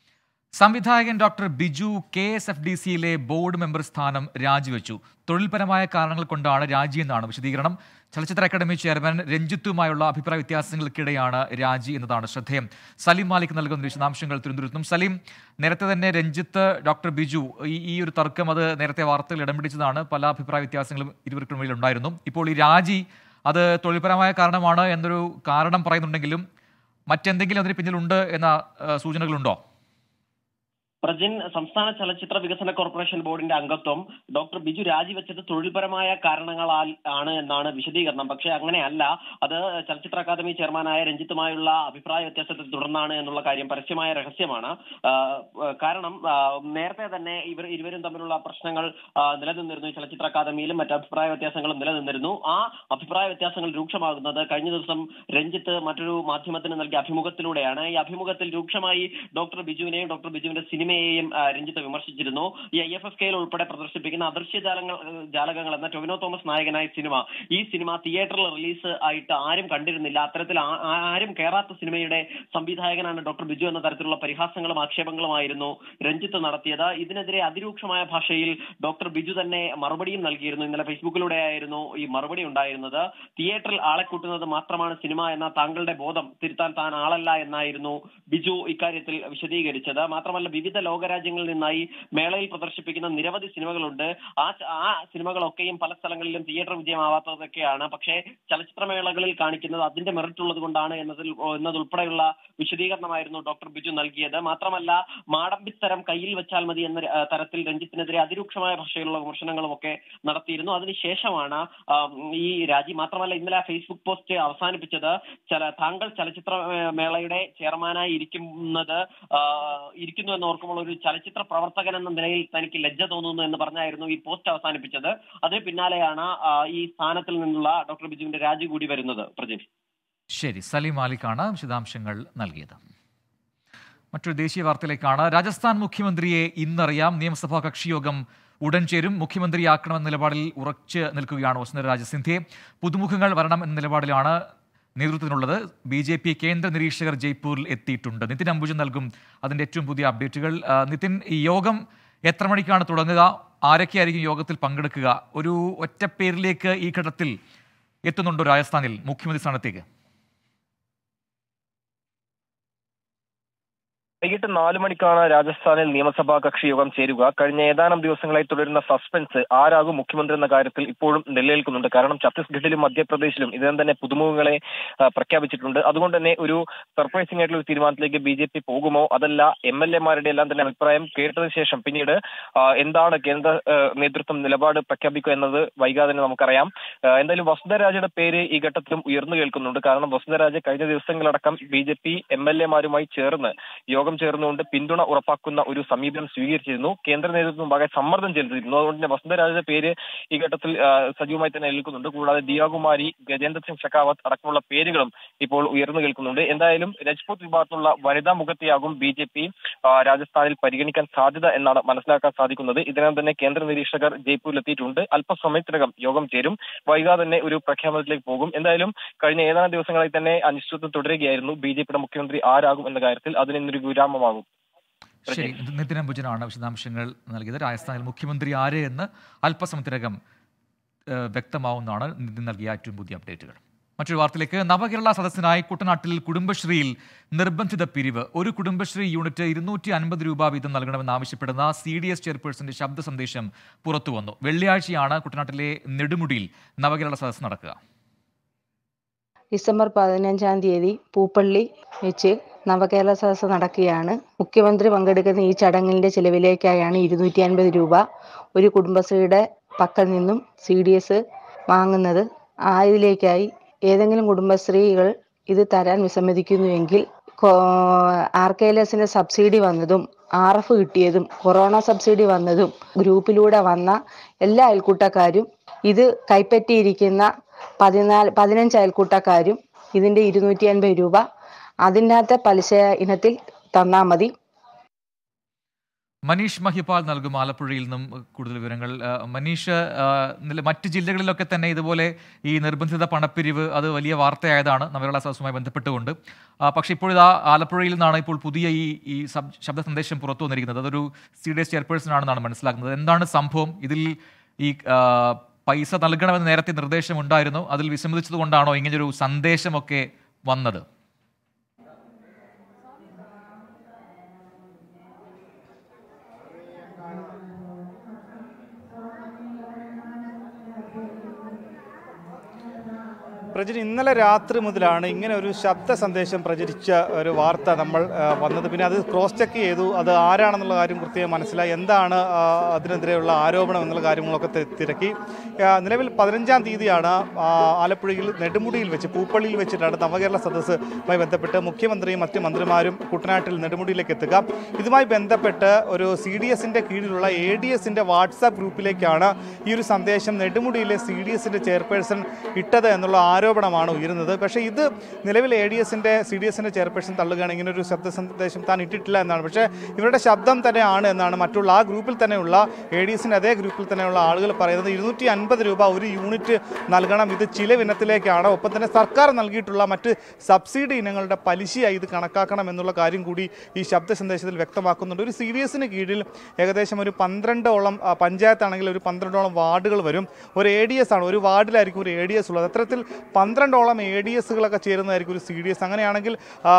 സംവിധായകൻ ഡോക്ടർ ബിജു KSFDCയിലെ ബോർഡ് മെമ്പർ സ്ഥാനം രാജിവെച്ചു. തൊഴിൽപരമായ കാരണങ്ങൾ കൊണ്ടാണ് രാജിയെന്നാണ് വിശദീകരണം. ചലച്ചിത്ര അക്കാദമി ചെയർമാൻ രഞ്ജിത്തുമായുള്ള അഭിപ്രായ വ്യത്യാസങ്ങൾക്കിടെയാണ് രാജി എന്നതാണ് ശ്രദ്ധേയം. സലീം മാലിക് നൽകുന്ന വിശദാംശങ്ങൾ തിരുവനന്തപുരത്തും. സലീം, നേരത്തെ തന്നെ രഞ്ജിത്ത് ഡോക്ടർ ബിജു ഈ ഒരു തർക്കം അത് നേരത്തെ വാർത്തകൾ ഇടം പിടിച്ചതാണ്. പല അഭിപ്രായ വ്യത്യാസങ്ങളും ഇരുവർക്കുമിടയിൽ ഉണ്ടായിരുന്നു. ഇപ്പോൾ ഈ രാജി അത് തൊഴിൽപരമായ കാരണമാണ് എന്നൊരു കാരണം പറയുന്നുണ്ടെങ്കിലും മറ്റെന്തെങ്കിലും അതിന് പിന്നിലുണ്ട് എന്ന സൂചനകളുണ്ടോ? പ്രജിൻ, സംസ്ഥാന ചലച്ചിത്ര വികസന കോർപ്പറേഷൻ ബോർഡിന്റെ അംഗത്വം ഡോക്ടർ ബിജു രാജിവെച്ചത് തൊഴിൽപരമായ കാരണങ്ങളാൽ ആണ് എന്നാണ് വിശദീകരണം. പക്ഷേ അങ്ങനെയല്ല. അത് ചലച്ചിത്ര അക്കാദമി ചെയർമാനായ രഞ്ജിത്തുമായുള്ള അഭിപ്രായ വ്യത്യാസത്തെ തുടർന്നാണ് എന്നുള്ള കാര്യം പരസ്യമായ രഹസ്യമാണ്. കാരണം നേരത്തെ തന്നെ ഇരുവരും തമ്മിലുള്ള പ്രശ്നങ്ങൾ നിലനിന്നിരുന്നു. ചലച്ചിത്ര അക്കാദമിയിലും മറ്റ് അഭിപ്രായ വ്യത്യാസങ്ങളും നിലനിന്നിരുന്നു. ആ അഭിപ്രായ വ്യത്യാസങ്ങൾ രൂക്ഷമാകുന്നത് കഴിഞ്ഞ ദിവസം രഞ്ജിത്ത് മറ്റൊരു മാധ്യമത്തിന് നൽകിയ അഭിമുഖത്തിലൂടെയാണ്. ഈ അഭിമുഖത്തിൽ രൂക്ഷമായി ഡോക്ടർ ബിജുവിനെയും ഡോക്ടർ ബിജുവിന്റെ സിനിമയെയും രഞ്ജിത്ത് വിമർശിച്ചിരുന്നു. ഈ IFFKയിൽ ഉൾപ്പെടെ പ്രദർശിപ്പിക്കുന്ന അദൃശ്യ ജാലകങ്ങൾ എന്ന ടൊവിനോ തോമസ് നായകനായ ഈ സിനിമ തിയേറ്ററിൽ റിലീസ് ആയിട്ട് ആരും കണ്ടിരുന്നില്ല. അത്തരത്തിൽ ആരും കേറാത്ത സിനിമയുടെ സംവിധായകനാണ് ഡോക്ടർ ബിജു എന്ന തരത്തിലുള്ള പരിഹാസങ്ങളും ആക്ഷേപങ്ങളുമായിരുന്നു രഞ്ജിത്ത് നടത്തിയത്. ഇതിനെതിരെ അതിരൂക്ഷമായ ഭാഷയിൽ ഡോക്ടർ ബിജു തന്നെ മറുപടിയും നൽകിയിരുന്നു. ഇന്നലെ ഫേസ്ബുക്കിലൂടെയായിരുന്നു ഈ മറുപടി ഉണ്ടായിരുന്നത്. തിയേറ്ററിൽ ആളെ കൂട്ടുന്നത് മാത്രമാണ് സിനിമ എന്ന താങ്കളുടെ ബോധം തിരുത്താൻ താൻ ആളല്ല എന്നായിരുന്നു ബിജു ഇക്കാര്യത്തിൽ വിശദീകരിച്ചത്. മാത്രമല്ല വിവിധ ലോകരാജ്യങ്ങളിൽ നിന്നായി മേളയിൽ പ്രദർശിപ്പിക്കുന്ന നിരവധി സിനിമകളുണ്ട്. ആ സിനിമകളൊക്കെയും പല സ്ഥലങ്ങളിലും തിയേറ്റർ വിജയമാവാത്തതൊക്കെയാണ്. പക്ഷേ ചലച്ചിത്രമേളകളിൽ കാണിക്കുന്നത് അതിന്റെ മെറിറ്റ് ഉള്ളത് കൊണ്ടാണ് എന്നതുൾപ്പെടെയുള്ള വിശദീകരണമായിരുന്നു ഡോക്ടർ ബിജു നൽകിയത്. മാത്രമല്ല മാടമ്പിത്തരം കയ്യിൽ വെച്ചാൽ മതി എന്ന തരത്തിൽ രഞ്ജിത്തിനെതിരെ അതിരൂക്ഷമായ ഭാഷയിലുള്ള വിമർശനങ്ങളും ഒക്കെ നടത്തിയിരുന്നു. അതിനുശേഷമാണ് ഈ രാജി. മാത്രമല്ല ഇന്നലെ ഫേസ്ബുക്ക് പോസ്റ്റ് അവസാനിപ്പിച്ചത് താങ്കൾ ചലച്ചിത്ര മേളയുടെ ചെയർമാനായി ഇരിക്കുന്നു എന്ന് ഓർക്കുമ്പോൾ ഒരു ചലച്ചിത്ര പ്രവർത്തകൻ എന്ന നിലയിൽ തനിക്ക് ലജ്ജ തോന്നുന്നു എന്ന് പറഞ്ഞായിരുന്നു ഈ പോസ്റ്റ് അവസാനിപ്പിച്ചത്. അതിന് പിന്നാലെയാണ് ഈ സ്ഥാനത്തിൽ നിന്നുള്ള ഡോക്ടർ ബിജുവിന്റെ രാജി കൂടി വരുന്നത്. പ്രജീഷ്. ശരി, സലീം മാലിക്കാണ് വിശദാംശങ്ങൾ നൽകിയത്. മറ്റൊരു ദേശീയ വാർത്തയിലേക്കാണ്. രാജസ്ഥാൻ മുഖ്യമന്ത്രിയെ ഇന്നറിയാം. നിയമസഭാ കക്ഷിയോഗം ഉടൻ ചേരും. മുഖ്യമന്ത്രിയാക്കണമെന്ന നിലപാടിൽ ഉറച്ചു നിൽക്കുകയാണ് വസുന്ധര രാജ സിന്ധ്യ. പുതുമുഖങ്ങൾ വരണം എന്ന നിലപാടിലാണ് നേതൃത്വത്തിനുള്ളത്. BJP കേന്ദ്ര നിരീക്ഷകർ ജയ്പൂരിൽ എത്തിയിട്ടുണ്ട്. നിതിൻ അംബുജൻ നൽകും അതിൻ്റെ ഏറ്റവും പുതിയ അപ്ഡേറ്റുകൾ. നിതിൻ, ഈ യോഗം എത്ര മണിക്കാണ് തുടങ്ങുക? ആരൊക്കെയായിരിക്കും യോഗത്തിൽ പങ്കെടുക്കുക? ഒരു ഒറ്റ പേരിലേക്ക് ഈ ഘട്ടത്തിൽ എത്തുന്നുണ്ടോ രാജസ്ഥാനിൽ മുഖ്യമന്ത്രി സ്ഥാനത്തേക്ക്? വൈകിട്ട് 4 മണിക്കാണ് രാജസ്ഥാനിൽ നിയമസഭാ കക്ഷി യോഗം ചേരുക. കഴിഞ്ഞ ഏതാനും ദിവസങ്ങളായി തുടരുന്ന സസ്പെൻസ് ആരാകും മുഖ്യമന്ത്രി എന്ന കാര്യത്തിൽ ഇപ്പോഴും നിലനിൽക്കുന്നുണ്ട്. കാരണം ഛത്തീസ്ഗഡിലും മധ്യപ്രദേശിലും ഇതിനും തന്നെ പുതുമുഖങ്ങളെ പ്രഖ്യാപിച്ചിട്ടുണ്ട്. അതുകൊണ്ട് തന്നെ ഒരു സർപ്രൈസിംഗ് ആയിട്ടുള്ള ഒരു തീരുമാനത്തിലേക്ക് BJP പോകുമോ, അതല്ല MLA-മാരുടെ എല്ലാം തന്നെ അഭിപ്രായം കേട്ടതിന് ശേഷം പിന്നീട് എന്താണ് കേന്ദ്ര നേതൃത്വം നിലപാട് പ്രഖ്യാപിക്കുക എന്നത് വൈകാതെ തന്നെ നമുക്കറിയാം. എന്തായാലും വസുന്ധരാജയുടെ പേര് ഈ ഘട്ടത്തിലും ഉയർന്നു കേൾക്കുന്നുണ്ട്. കാരണം വസുന്ധരാജ കഴിഞ്ഞ ദിവസങ്ങളടക്കം BJP MLA-മാരുമായി ചേർന്ന് യോഗം ചേർന്നുകൊണ്ട് പിന്തുണ ഉറപ്പാക്കുന്ന ഒരു സമീപനം സ്വീകരിച്ചിരുന്നു. കേന്ദ്ര നേതൃത്വം മുമ്പാകെ സമ്മർദ്ദം ചെലുത്തിയിരുന്നു. അതുകൊണ്ട് തന്നെ വസുന്ധരാജയുടെ പേര് ഈ ഘട്ടത്തിൽ സജീവമായി തന്നെ നിൽക്കുന്നുണ്ട്. കൂടാതെ ദിയാകുമാരി, ഗജേന്ദ്ര സിംഗ് ഷെഖാവത്ത് അടക്കമുള്ള പേരുകളും ഇപ്പോൾ ഉയർന്നു കേൾക്കുന്നുണ്ട്. എന്തായാലും രജ്പൂത് വിഭാഗത്തിലുള്ള വനിതാ മുഖത്തെയാകും BJP രാജസ്ഥാനിൽ പരിഗണിക്കാൻ സാധ്യത എന്നാണ് മനസ്സിലാക്കാൻ സാധിക്കുന്നത്. ഇതിനകം തന്നെ കേന്ദ്ര നിരീക്ഷകർ ജയ്പൂരിലെത്തിയിട്ടുണ്ട്. അല്പസമയത്തിനകം യോഗം ചേരും. വൈകാതെ തന്നെ ഒരു പ്രഖ്യാപനത്തിലേക്ക് പോകും. എന്തായാലും കഴിഞ്ഞ ഏതാനും ദിവസങ്ങളായി തന്നെ അനിശ്ചിതത്വം തുടരുകയായിരുന്നു. BJPയുടെ മുഖ്യമന്ത്രി ആരാകും എന്ന കാര്യത്തിൽ അതിനൊരു വിരാമമാകും. ശരി, നിതിൻ അംബുജനാണ് വിശദാംശങ്ങൾ നൽകിയത്. രാജസ്ഥാനിൽ മുഖ്യമന്ത്രി ആര് എന്ന് അല്പസമയത്തിനകം വ്യക്തമാവുന്നതാണ് നിതിൻ നൽകിയ ഏറ്റവും പുതിയ അപ്ഡേറ്റുകൾ. മറ്റൊരു വാർത്തയിലേക്ക്. നവകേരള സദസ്സിനായി കുട്ടനാട്ടിൽ കുടുംബശ്രീയിൽ നിർബന്ധിത പിരിവ്. ഒരു കുടുംബശ്രീ യൂണിറ്റ് 250 രൂപ വീതം നൽകണമെന്നാവശ്യപ്പെടുന്ന CDS ചെയർപേഴ്സന്റെ ശബ്ദ സന്ദേശം പുറത്തുവന്നു. വെള്ളിയാഴ്ചയാണ് കുട്ടനാട്ടിലെ നെടുമുടിയിൽ നവകേരള സദസ്സ് നടക്കുക. ഡിസംബർ 15-ാം തീയതി പൂപ്പള്ളി വെച്ച് നവകേരള സദസ്സ് നടക്കുകയാണ്. മുഖ്യമന്ത്രി പങ്കെടുക്കുന്ന ഈ ചടങ്ങിന്റെ ചെലവിലേക്കായാണ് 250 രൂപ ഒരു കുടുംബശ്രീയുടെ പക്കൽ നിന്നും CDS വാങ്ങുന്നത്. ഇതിലേക്കായി ഏതെങ്കിലും കുടുംബശ്രീകൾ ഇത് തരാൻ വിസമ്മതിക്കുന്നുവെങ്കിൽ RKLSന്റെ സബ്സിഡി വന്നതും RF കിട്ടിയതും കൊറോണ സബ്സിഡി വന്നതും ഗ്രൂപ്പിലൂടെ വന്ന എല്ലാ അയൽക്കൂട്ടക്കാരും ഇത് കൈപ്പറ്റിയിരിക്കുന്ന 15 അയൽക്കൂട്ടക്കാരും ഇതിന്റെ 250 രൂപ അതിനകത്തെ പലിശ ഇനത്തിൽ തന്നാൽ മതി. മനീഷ് മഹിപാൽ നൽകും ആലപ്പുഴയിൽ നിന്നും കൂടുതൽ വിവരങ്ങൾ. മനീഷ്, മറ്റ് ജില്ലകളിലൊക്കെ തന്നെ ഇതുപോലെ ഈ നിർബന്ധിത പണപ്പിരിവ് അത് വലിയ വാർത്തയായതാണ് നവകേരള സദസ്സുമായി ബന്ധപ്പെട്ടുകൊണ്ട്. പക്ഷേ ഇപ്പോഴിതാ ആലപ്പുഴയിൽ നിന്നാണ് ഇപ്പോൾ പുതിയ ഈ ശബ്ദ സന്ദേശം പുറത്തു വന്നിരിക്കുന്നത്. അതൊരു CDS ചെയർപേഴ്സൺ ആണെന്നാണ് മനസ്സിലാക്കുന്നത്. എന്താണ് സംഭവം? ഇതിൽ ഈ പൈസ നൽകണമെന്ന് നേരത്തെ നിർദ്ദേശമുണ്ടായിരുന്നു. അതിൽ വിസമ്മതിച്ചത് കൊണ്ടാണോ ഇങ്ങനൊരു സന്ദേശമൊക്കെ വന്നത്? പ്രജൻ, ഇന്നലെ രാത്രി മുതലാണ് ഇങ്ങനെ ഒരു ശബ്ദ സന്ദേശം പ്രചരിച്ച ഒരു വാർത്ത നമ്മൾ വന്നത്. പിന്നെ അത് ക്രോസ് ചെക്ക് ചെയ്തു. അത് ആരാണെന്നുള്ള കാര്യം കൃത്യമായി മനസ്സിലായി. എന്താണ് അതിനെതിരെയുള്ള ആരോപണം എന്നുള്ള കാര്യങ്ങളൊക്കെ തിരക്കി. നിലവിൽ 15-ാം തീയതിയാണ് ആലപ്പുഴയിൽ നെടുമുടിയിൽ വെച്ച് പൂപ്പള്ളിയിൽ വെച്ചിട്ടാണ് നവകേരള സദസ്സുമായി ബന്ധപ്പെട്ട് മുഖ്യമന്ത്രിയും മറ്റ് മന്ത്രിമാരും കുട്ടനാട്ടിൽ നെടുമുടിയിലേക്ക് എത്തുക. ഇതുമായി ബന്ധപ്പെട്ട് ഒരു CDSന്റെ കീഴിലുള്ള ADSന്റെ വാട്സാപ്പ് ഗ്രൂപ്പിലേക്കാണ് ഈ ഒരു സന്ദേശം നെടുമുടിയിലെ CDSന്റെ ചെയർപേഴ്സൺ ഇട്ടത് എന്നുള്ള ആരോപണമാണ് ഉയരുന്നത്. പക്ഷേ ഇത് നിലവിൽ CDSന്റെ ചെയർപേഴ്സൺ തള്ളുകയാണ്. ഇങ്ങനെ ഒരു ശബ്ദ സന്ദേശം താൻ ഇട്ടിട്ടില്ല എന്നാണ്. പക്ഷേ ഇവരുടെ ശബ്ദം തന്നെയാണ് എന്നാണ് മറ്റുള്ള ആ ഗ്രൂപ്പിൽ തന്നെയുള്ള ADSന്റെ അതേ ഗ്രൂപ്പിൽ തന്നെയുള്ള ആളുകൾ പറയുന്നത്. 250 രൂപ ഒരു യൂണിറ്റ് നൽകണം. ഇത് ചിലവിനത്തിലേക്കാണ്. ഒപ്പം തന്നെ സർക്കാർ നൽകിയിട്ടുള്ള മറ്റ് സബ്സിഡി ഇനങ്ങളുടെ പലിശയായി ഇത് കണക്കാക്കണം എന്നുള്ള കാര്യം കൂടി ഈ ശബ്ദ സന്ദേശത്തിൽ വ്യക്തമാക്കുന്നുണ്ട്. ഒരു CDSന് കീഴിൽ ഏകദേശം ഒരു 12ഓളം പഞ്ചായത്താണെങ്കിൽ ഒരു 12ഓളം വാർഡുകൾ വരും. ഒരു ADS ആണ്, ഒരു വാർഡിലായിരിക്കും ഒരു ADS ഉള്ളത്. അത്തരത്തിൽ 12ഓളം ADSകളൊക്കെ ചേരുന്നതായിരിക്കും ഒരു CDS. അങ്ങനെയാണെങ്കിൽ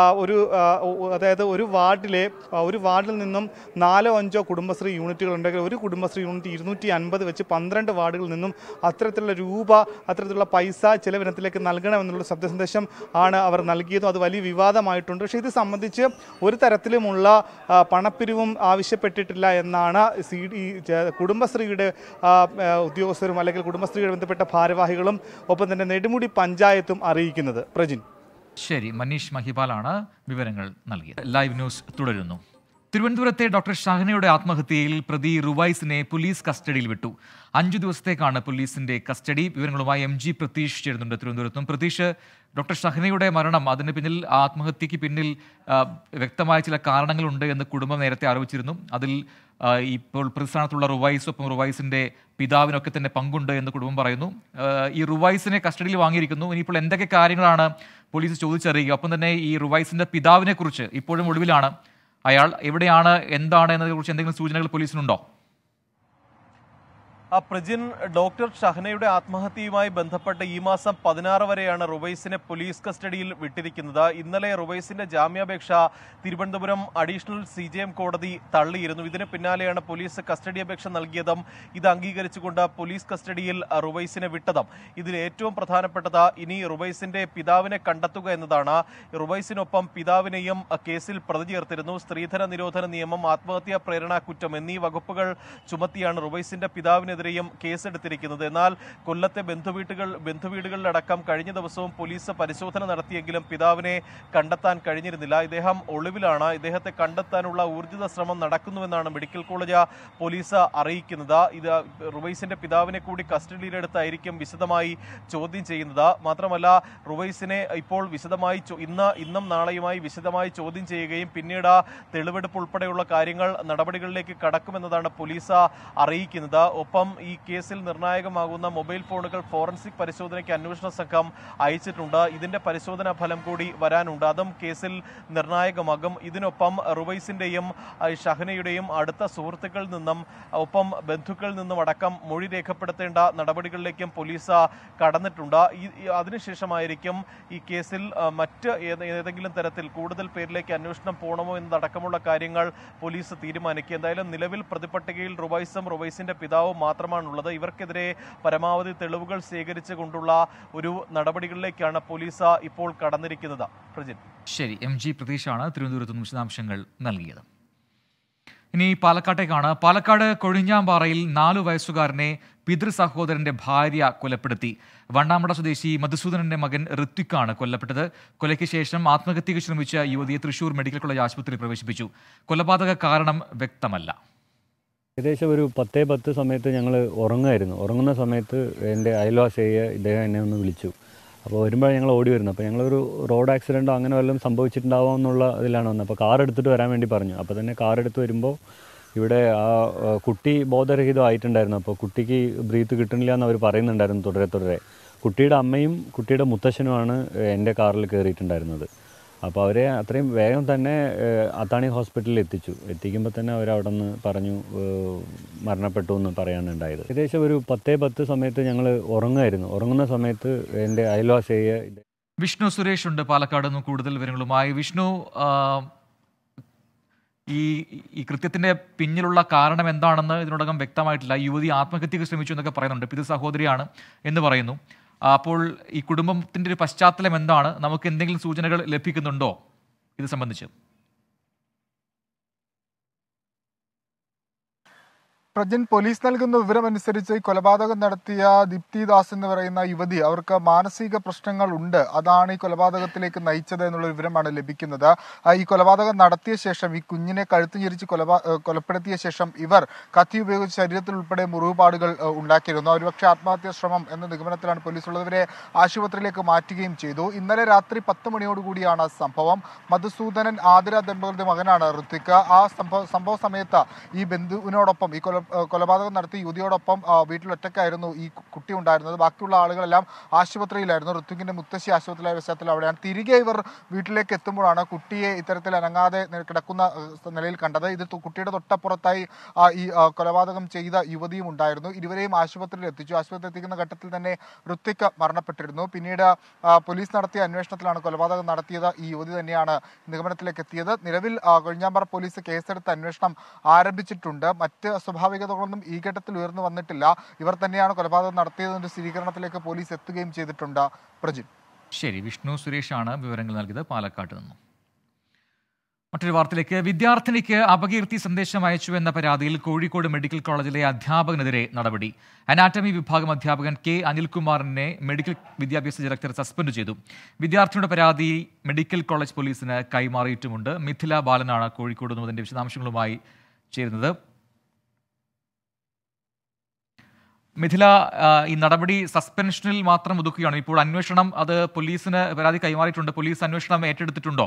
അതായത് ഒരു വാർഡിൽ നിന്നും 4-5 കുടുംബശ്രീ യൂണിറ്റുകൾ ഉണ്ടെങ്കിൽ ഒരു കുടുംബശ്രീ യൂണിറ്റ് 250 വെച്ച് 12 വാർഡുകളിൽ നിന്നും അത്തരത്തിലുള്ള പൈസ ചിലവിനത്തിലേക്ക് നൽകണമെന്നുള്ള ശബ്ദ സന്ദേശം ആണ് അവർ നൽകിയതും. അത് വലിയ വിവാദമായിട്ടുണ്ട്. പക്ഷേ ഇത് സംബന്ധിച്ച് ഒരു തരത്തിലുമുള്ള പണപ്പിരിവും ആവശ്യപ്പെട്ടിട്ടില്ല എന്നാണ് കുടുംബശ്രീയുടെ ഉദ്യോഗസ്ഥരും അല്ലെങ്കിൽ കുടുംബശ്രീയുടെ ബന്ധപ്പെട്ട ഭാരവാഹികളും ഒപ്പം തന്നെ നെടുമുടി പഞ്ചായത്തും അറിയിക്കുന്നത്. പ്രജിൻ. ശരി, മനീഷ് മഹിപാലാണ് വിവരങ്ങൾ നൽകിയത്. ലൈവ് ന്യൂസ് തുടരുന്നു. തിരുവനന്തപുരത്തെ ഡോക്ടർ ഷഹനയുടെ ആത്മഹത്യയിൽ പ്രതി റുവൈസിനെ പോലീസ് കസ്റ്റഡിയിൽ വിട്ടു. 5 ദിവസത്തേക്കാണ് പോലീസിന്റെ കസ്റ്റഡി. വിവരങ്ങളുമായി MG പ്രതീഷ് ചേരുന്നുണ്ട് തിരുവനന്തപുരത്തും. പ്രതീഷ്, ഡോക്ടർ ഷഹനയുടെ മരണം, അതിന് പിന്നിൽ ആത്മഹത്യക്ക് പിന്നിൽ വ്യക്തമായ ചില കാരണങ്ങളുണ്ട് എന്ന് കുടുംബം നേരത്തെ ആരോപിച്ചിരുന്നു. അതിൽ ഇപ്പോൾ പ്രതിസ്ഥാനത്തുള്ള റുവൈസൊപ്പം റുവൈസിന്റെ പിതാവിനൊക്കെ തന്നെ പങ്കുണ്ട് എന്ന് കുടുംബം പറയുന്നു. ഈ റുവൈസിനെ കസ്റ്റഡിയിൽ വാങ്ങിയിരിക്കുന്നു. ഇനിയിപ്പോൾ എന്തൊക്കെ കാര്യങ്ങളാണ് പോലീസ് ചോദിച്ചറിയുക? ഒപ്പം തന്നെ ഈ റുവൈസിന്റെ പിതാവിനെ കുറിച്ച് ഇപ്പോഴും ഒളിവിലാണ്. അയാൾ എവിടെയാണ്, എന്താണ് എന്നതിനെക്കുറിച്ച് എന്തെങ്കിലും സൂചനകൾ പോലീസിനുണ്ടോ? പ്രജിൻ, ഡോക്ടർ ഷഹനയുടെ ആത്മഹത്യയുമായി ബന്ധപ്പെട്ട് ഈ മാസം 16 വരെയാണ് റുവൈസിനെ പോലീസ് കസ്റ്റഡിയിൽ വിട്ടിരിക്കുന്നത്. ഇന്നലെ റുവൈസിന്റെ ജാമ്യാപേക്ഷ തിരുവനന്തപുരം അഡീഷണൽ CJM കോടതി തള്ളിയിരുന്നു. ഇതിന് പിന്നാലെയാണ് പോലീസ് കസ്റ്റഡി അപേക്ഷ നൽകിയതും ഇത് അംഗീകരിച്ചുകൊണ്ട് പോലീസ് കസ്റ്റഡിയിൽ റുവൈസിനെ വിട്ടതും. ഇതിൽ ഏറ്റവും പ്രധാനപ്പെട്ടത് ഇനി റുവൈസിന്റെ പിതാവിനെ കണ്ടെത്തുക എന്നതാണ്. റുവൈസിനൊപ്പം പിതാവിനെയും കേസിൽ പ്രതി ചേർത്തിരുന്നു. സ്ത്രീധന നിരോധന നിയമം, ആത്മഹത്യാ പ്രേരണാ കുറ്റം എന്നീ വകുപ്പുകൾ ചുമത്തിയാണ് റുവൈസിന്റെ പിതാവിനെതിരെയും കേസെടുത്തിരിക്കുന്നത്. എന്നാൽ കൊല്ലത്തെ ബന്ധുവീടുകളിലടക്കം കഴിഞ്ഞ ദിവസവും പോലീസ് പരിശോധന നടത്തിയെങ്കിലും പിതാവിനെ കണ്ടെത്താൻ കഴിഞ്ഞിരുന്നില്ല. ഇദ്ദേഹം ഒളിവിലാണ്. ഇദ്ദേഹത്തെ കണ്ടെത്താനുള്ള ഊർജിത ശ്രമം നടക്കുന്നുവെന്നാണ് മെഡിക്കൽ കോളേജ് പോലീസ് അറിയിക്കുന്നത്. ഇത് റുവൈസിന്റെ പിതാവിനെ കൂടി കസ്റ്റഡിയിലെടുത്തായിരിക്കും വിശദമായി ചോദ്യം ചെയ്യുന്നത്. മാത്രമല്ല റുവൈസിനെ ഇപ്പോൾ വിശദമായി ഇന്നും നാളെയുമായി വിശദമായി ചോദ്യം ചെയ്യുകയും പിന്നീട് തെളിവെടുപ്പ് ഉൾപ്പെടെയുള്ള കാര്യങ്ങൾ നടപടികളിലേക്ക് കടക്കുമെന്നതാണ് പോലീസ് അറിയിക്കുന്നത്. ഒപ്പം ഈ കേസിൽ നിർണായകമാകുന്ന മൊബൈൽ ഫോണുകൾ ഫോറൻസിക് പരിശോധനയ്ക്ക് അന്വേഷണ സംഘം അയച്ചിട്ടുണ്ട്. ഇതിന്റെ പരിശോധനാ ഫലം കൂടി വരാനുണ്ട്. അതും കേസിൽ നിർണായകമാകും. ഇതിനൊപ്പം റുവൈസിന്റെയും ഷഹനയുടെയും അടുത്ത സുഹൃത്തുക്കളിൽ നിന്നും ഒപ്പം ബന്ധുക്കളിൽ നിന്നും അടക്കം മൊഴി രേഖപ്പെടുത്തേണ്ട നടപടികളിലേക്കും പോലീസ് കടന്നിട്ടുണ്ട്. അതിനുശേഷമായിരിക്കും ഈ കേസിൽ മറ്റ് ഏതെങ്കിലും തരത്തിൽ കൂടുതൽ പേരിലേക്ക് അന്വേഷണം പോകണമോ എന്നതടക്കമുള്ള കാര്യങ്ങൾ പോലീസ് തീരുമാനിക്കുക. എന്തായാലും നിലവിൽ പ്രതിപട്ടികയിൽ റുവൈസിന്റെ പിതാവും മാത്രമാണുള്ളത്. ഇവർക്കെതിരെ പരമാവധി തെളിവുകൾ ശേഖരിച്ചുകൊണ്ടുള്ള ഒരു നടപടികളിലേക്കാണ് പോലീസ് ഇപ്പോൾ കടന്നിരിക്കുന്നത്. പ്രജിൻ. ശരി, MG പ്രതീഷാണ് തിരുവനന്തപുരത്ത് നിന്ന് വിശദാംശങ്ങൾ നൽകിയത്. ഇനി പാലക്കാട്ടേക്കാണ്. പാലക്കാട് കൊഴിഞ്ഞാമ്പാറയിൽ 4 വയസ്സുകാരനെ പിതൃ സഹോദരന്റെ ഭാര്യ കൊലപ്പെടുത്തി. വണ്ണാമട സ്വദേശി മധുസൂദനന്റെ മകൻ ഋത്വിക്കാണ് കൊല്ലപ്പെട്ടത്. കൊലയ്ക്ക് ശേഷം ആത്മഹത്യയ്ക്ക് ശ്രമിച്ച യുവതിയെ തൃശൂർ മെഡിക്കൽ കോളേജ് ആശുപത്രിയിൽ പ്രവേശിപ്പിച്ചു. കൊലപാതക കാരണം വ്യക്തമല്ല. ഏകദേശം ഒരു 10:10 സമയത്ത് ഞങ്ങൾ ഉറങ്ങുന്ന സമയത്ത് എൻ്റെ അയൽവാസിയെ ഇദ്ദേഹം എന്നെ ഒന്ന് വിളിച്ചു. അപ്പോൾ വരുമ്പോഴാണ് ഞങ്ങൾ ഓടി വരുന്നത്. അപ്പോൾ ഞങ്ങളൊരു റോഡ് ആക്സിഡൻറ്റോ അങ്ങനെ വല്ലതും സംഭവിച്ചിട്ടുണ്ടാവാം എന്നുള്ള ഇതിലാണ് വന്നത്. അപ്പോൾ കാർ എടുത്തിട്ട് വരാൻ വേണ്ടി പറഞ്ഞു. അപ്പോൾ തന്നെ കാർ എടുത്ത് വരുമ്പോൾ ഇവിടെ ആ കുട്ടി ബോധരഹിതമായിട്ടുണ്ടായിരുന്നു. അപ്പോൾ കുട്ടിക്ക് ബ്രീത്ത് കിട്ടുന്നില്ല എന്ന് അവർ പറയുന്നുണ്ടായിരുന്നു തുടരെ. കുട്ടിയുടെ അമ്മയും കുട്ടിയുടെ മുത്തശ്ശനുമാണ് എൻ്റെ കാറിൽ കയറിയിട്ടുണ്ടായിരുന്നത്. അപ്പോൾ അവരെ അത്രയും വേഗം തന്നെ അത്താണി ഹോസ്പിറ്റലിൽ എത്തിക്കുമ്പോൾ തന്നെ അവരവിടെ നിന്ന് പറഞ്ഞു മരണപ്പെട്ടു എന്ന് പറയാനുണ്ടായത്. ഏകദേശം ഒരു 10:10 സമയത്ത് ഞങ്ങൾ ഉറങ്ങുന്ന സമയത്ത് എൻ്റെ അയൽവാസിയെ വിഷ്ണു സുരേഷ് ഉണ്ട് പാലക്കാട് നിന്ന് കൂടുതൽ വിവരങ്ങളുമായി. വിഷ്ണു, ഈ കൃത്യത്തിന്റെ പിന്നിലുള്ള കാരണം എന്താണെന്ന് ഇതിനോടകം വ്യക്തമായിട്ടില്ല. യുവതി ആത്മഹത്യക്ക് ശ്രമിച്ചു എന്നൊക്കെ പറയുന്നുണ്ട്. പിതൃ സഹോദരിയാണ് എന്ന് പറയുന്നു. അപ്പോൾ ഈ കുടുംബത്തിന്റെ ഒരു പശ്ചാത്തലം എന്താണ്? നമുക്ക് എന്തെങ്കിലും സൂചനകൾ ലഭിക്കുന്നുണ്ടോ ഇത് സംബന്ധിച്ച്? പ്രജിൻ, പോലീസ് നൽകുന്ന വിവരമനുസരിച്ച് കൊലപാതകം നടത്തിയ ദീപ്തി ദാസ് എന്ന് പറയുന്ന യുവതി, അവർക്ക് മാനസിക പ്രശ്നങ്ങൾ ഉണ്ട്, അതാണ് ഈ കൊലപാതകത്തിലേക്ക് നയിച്ചത് എന്നുള്ള വിവരമാണ് ലഭിക്കുന്നത്. ഈ കൊലപാതകം നടത്തിയ ശേഷം ഈ കുഞ്ഞിനെ കഴുത്ത് ഞെരിച്ച് കൊലപ്പെടുത്തിയ ശേഷം ഇവർ കത്തി ഉപയോഗിച്ച് ശരീരത്തിൽ ഉൾപ്പെടെ മുറിവുപാടുകൾ ഉണ്ടാക്കിയിരുന്നു. ഒരുപക്ഷെ ആത്മഹത്യാ ശ്രമം എന്ന നിഗമനത്തിലാണ് പോലീസ് ഉള്ളവരെ ആശുപത്രിയിലേക്ക് മാറ്റുകയും ചെയ്തു. ഇന്നലെ രാത്രി 10 മണിയോടുകൂടിയാണ് സംഭവം. മധുസൂദനൻ ആതിര ദമ്പതികളുടെ മകനാണ് ഋത്വിക്. ആ സംഭവ സമയത്ത് ഈ ബന്ധുവിനോടൊപ്പം ഈ കൊലപാതകം നടത്തി യുവതിയോടൊപ്പം വീട്ടിൽ ഒറ്റയ്ക്കായിരുന്നു ഈ കുട്ടി ഉണ്ടായിരുന്നത്. ബാക്കിയുള്ള ആളുകളെല്ലാം ആശുപത്രിയിലായിരുന്നു. ഋത്വിക്കിന്റെ മുത്തശ്ശി ആശുപത്രിയിലായ പശ്ചാത്തലത്തിൽ അവിടെയാണ്. തിരികെ ഇവർ വീട്ടിലേക്ക് എത്തുമ്പോഴാണ് കുട്ടിയെ ഇത്തരത്തിൽ അനങ്ങാതെ കിടക്കുന്ന നിലയിൽ കണ്ടത്. ഇത് കുട്ടിയുടെ തൊട്ടപ്പുറത്തായി ഈ കൊലപാതകം ചെയ്ത യുവതിയും ഉണ്ടായിരുന്നു. ഇരുവരെയും ആശുപത്രിയിൽ എത്തിച്ചു. ആശുപത്രിയിൽ എത്തിക്കുന്ന ഘട്ടത്തിൽ തന്നെ ഋത്വിക് മരണപ്പെട്ടിരുന്നു. പിന്നീട് പോലീസ് നടത്തിയ അന്വേഷണത്തിലാണ് കൊലപാതകം നടത്തിയത് ഈ യുവതി തന്നെയാണ് നിഗമനത്തിലേക്ക് എത്തിയത്. നിലവിൽ കൊഴിഞ്ഞാമ്പാറ പോലീസ് കേസെടുത്ത് അന്വേഷണം ആരംഭിച്ചിട്ടുണ്ട്. മറ്റ് സ്വാഭാവികതകളൊന്നും ഈ ഘട്ടത്തിൽ ഉയർന്നു വന്നിട്ടില്ല. ഇവർ തന്നെയാണ് കൊലപാതകം നടത്തിയതിന്റെ സ്ഥിരീകരണത്തിലേക്ക് പോലീസ് എത്തുകയും ചെയ്തിട്ടുണ്ട്. പ്രജിൻ. ശരി, വിഷ്ണു സുരേഷാണ് വിവരങ്ങൾ നൽകിയത് പാലക്കാട്ട് നിന്നും. മറ്റൊരു വാർത്തയിലേക്ക്. വിദ്യാർത്ഥിനിക്ക് അപകീർത്തി സന്ദേശം അയച്ചു എന്ന പരാതിയിൽ കോഴിക്കോട് മെഡിക്കൽ കോളേജിലെ അധ്യാപകനെതിരെ നടപടി. അനാറ്റമി വിഭാഗം അധ്യാപകൻ K. അനിൽകുമാറിനെ മെഡിക്കൽ വിദ്യാഭ്യാസ ഡയറക്ടർ സസ്പെൻഡ് ചെയ്തു. വിദ്യാർത്ഥിയുടെ പരാതി മെഡിക്കൽ കോളേജ് പോലീസിന് കൈമാറിയിട്ടുമുണ്ട്. മിഥില ബാലനാണ് കോഴിക്കോട് നിന്ന് അതിന്റെ വിശദാംശങ്ങളുമായി ചേരുന്നത്. മിഥില, ഈ നടപടി സസ്പെൻഷനിൽ മാത്രം ഒതുക്കുകയാണ്. ഇപ്പോൾ അന്വേഷണം അത് പോലീസിന് പരാതി കൈമാറിയിട്ടുണ്ട്. പോലീസ് അന്വേഷണം ഏറ്റെടുത്തിട്ടുണ്ടോ?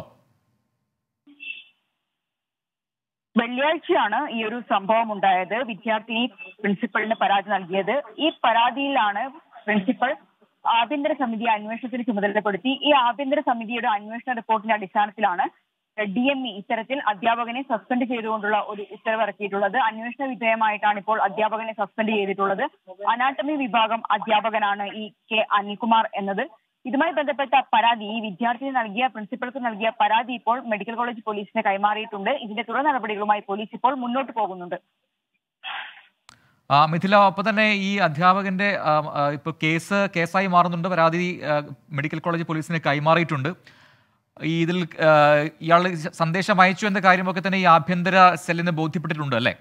വെള്ളിയാഴ്ചയാണ് ഈ ഒരു സംഭവം ഉണ്ടായത്. വിദ്യാർത്ഥിനി പ്രിൻസിപ്പളിന് പരാതി നൽകിയത്. ഈ പരാതിയിലാണ് പ്രിൻസിപ്പൽ ആഭ്യന്തര സമിതി അന്വേഷണത്തിന് ചുമതലപ്പെടുത്തി. ഈ ആഭ്യന്തര സമിതിയുടെ അന്വേഷണ റിപ്പോർട്ടിന്റെ അടിസ്ഥാനത്തിലാണ് DME ഇത്തരത്തിൽ അധ്യാപകനെ സസ്പെൻഡ് ചെയ്തുകൊണ്ടുള്ള ഒരു ഉത്തരവ് ഇറക്കിയിട്ടുള്ളത്. അന്വേഷണ വിധേയമായിട്ടാണ് ഇപ്പോൾ അധ്യാപകനെ സസ്പെൻഡ് ചെയ്തിട്ടുള്ളത്. അനാട്ടമി വിഭാഗം അധ്യാപകനാണ് ഈ കെ അനിൽകുമാർ എന്നത്. ഇതുമായി ബന്ധപ്പെട്ട പരാതി ഈ വിദ്യാർത്ഥിനി പ്രിൻസിപ്പൾക്ക് നൽകിയ പരാതി ഇപ്പോൾ മെഡിക്കൽ കോളേജ് പോലീസിന് കൈമാറിയിട്ടുണ്ട്. ഇതിന്റെ തുടർ നടപടികളുമായി പോലീസ് ഇപ്പോൾ മുന്നോട്ട് പോകുന്നുണ്ട്. മിഥില, ഒപ്പം തന്നെ ഈ അധ്യാപകന്റെ ഇപ്പോൾ കേസായി മാറുന്നുണ്ട്. പരാതി മെഡിക്കൽ കോളേജ് പോലീസിന് കൈമാറിയിട്ടുണ്ട്. ഇതിൽ ഇയാൾ സന്ദേശം അയച്ചു എന്ന കാര്യമൊക്കെ തന്നെ ഈ ആഭ്യന്തര സെല്ലിന് ബോധ്യപ്പെട്ടിട്ടുണ്ട് അല്ലേ?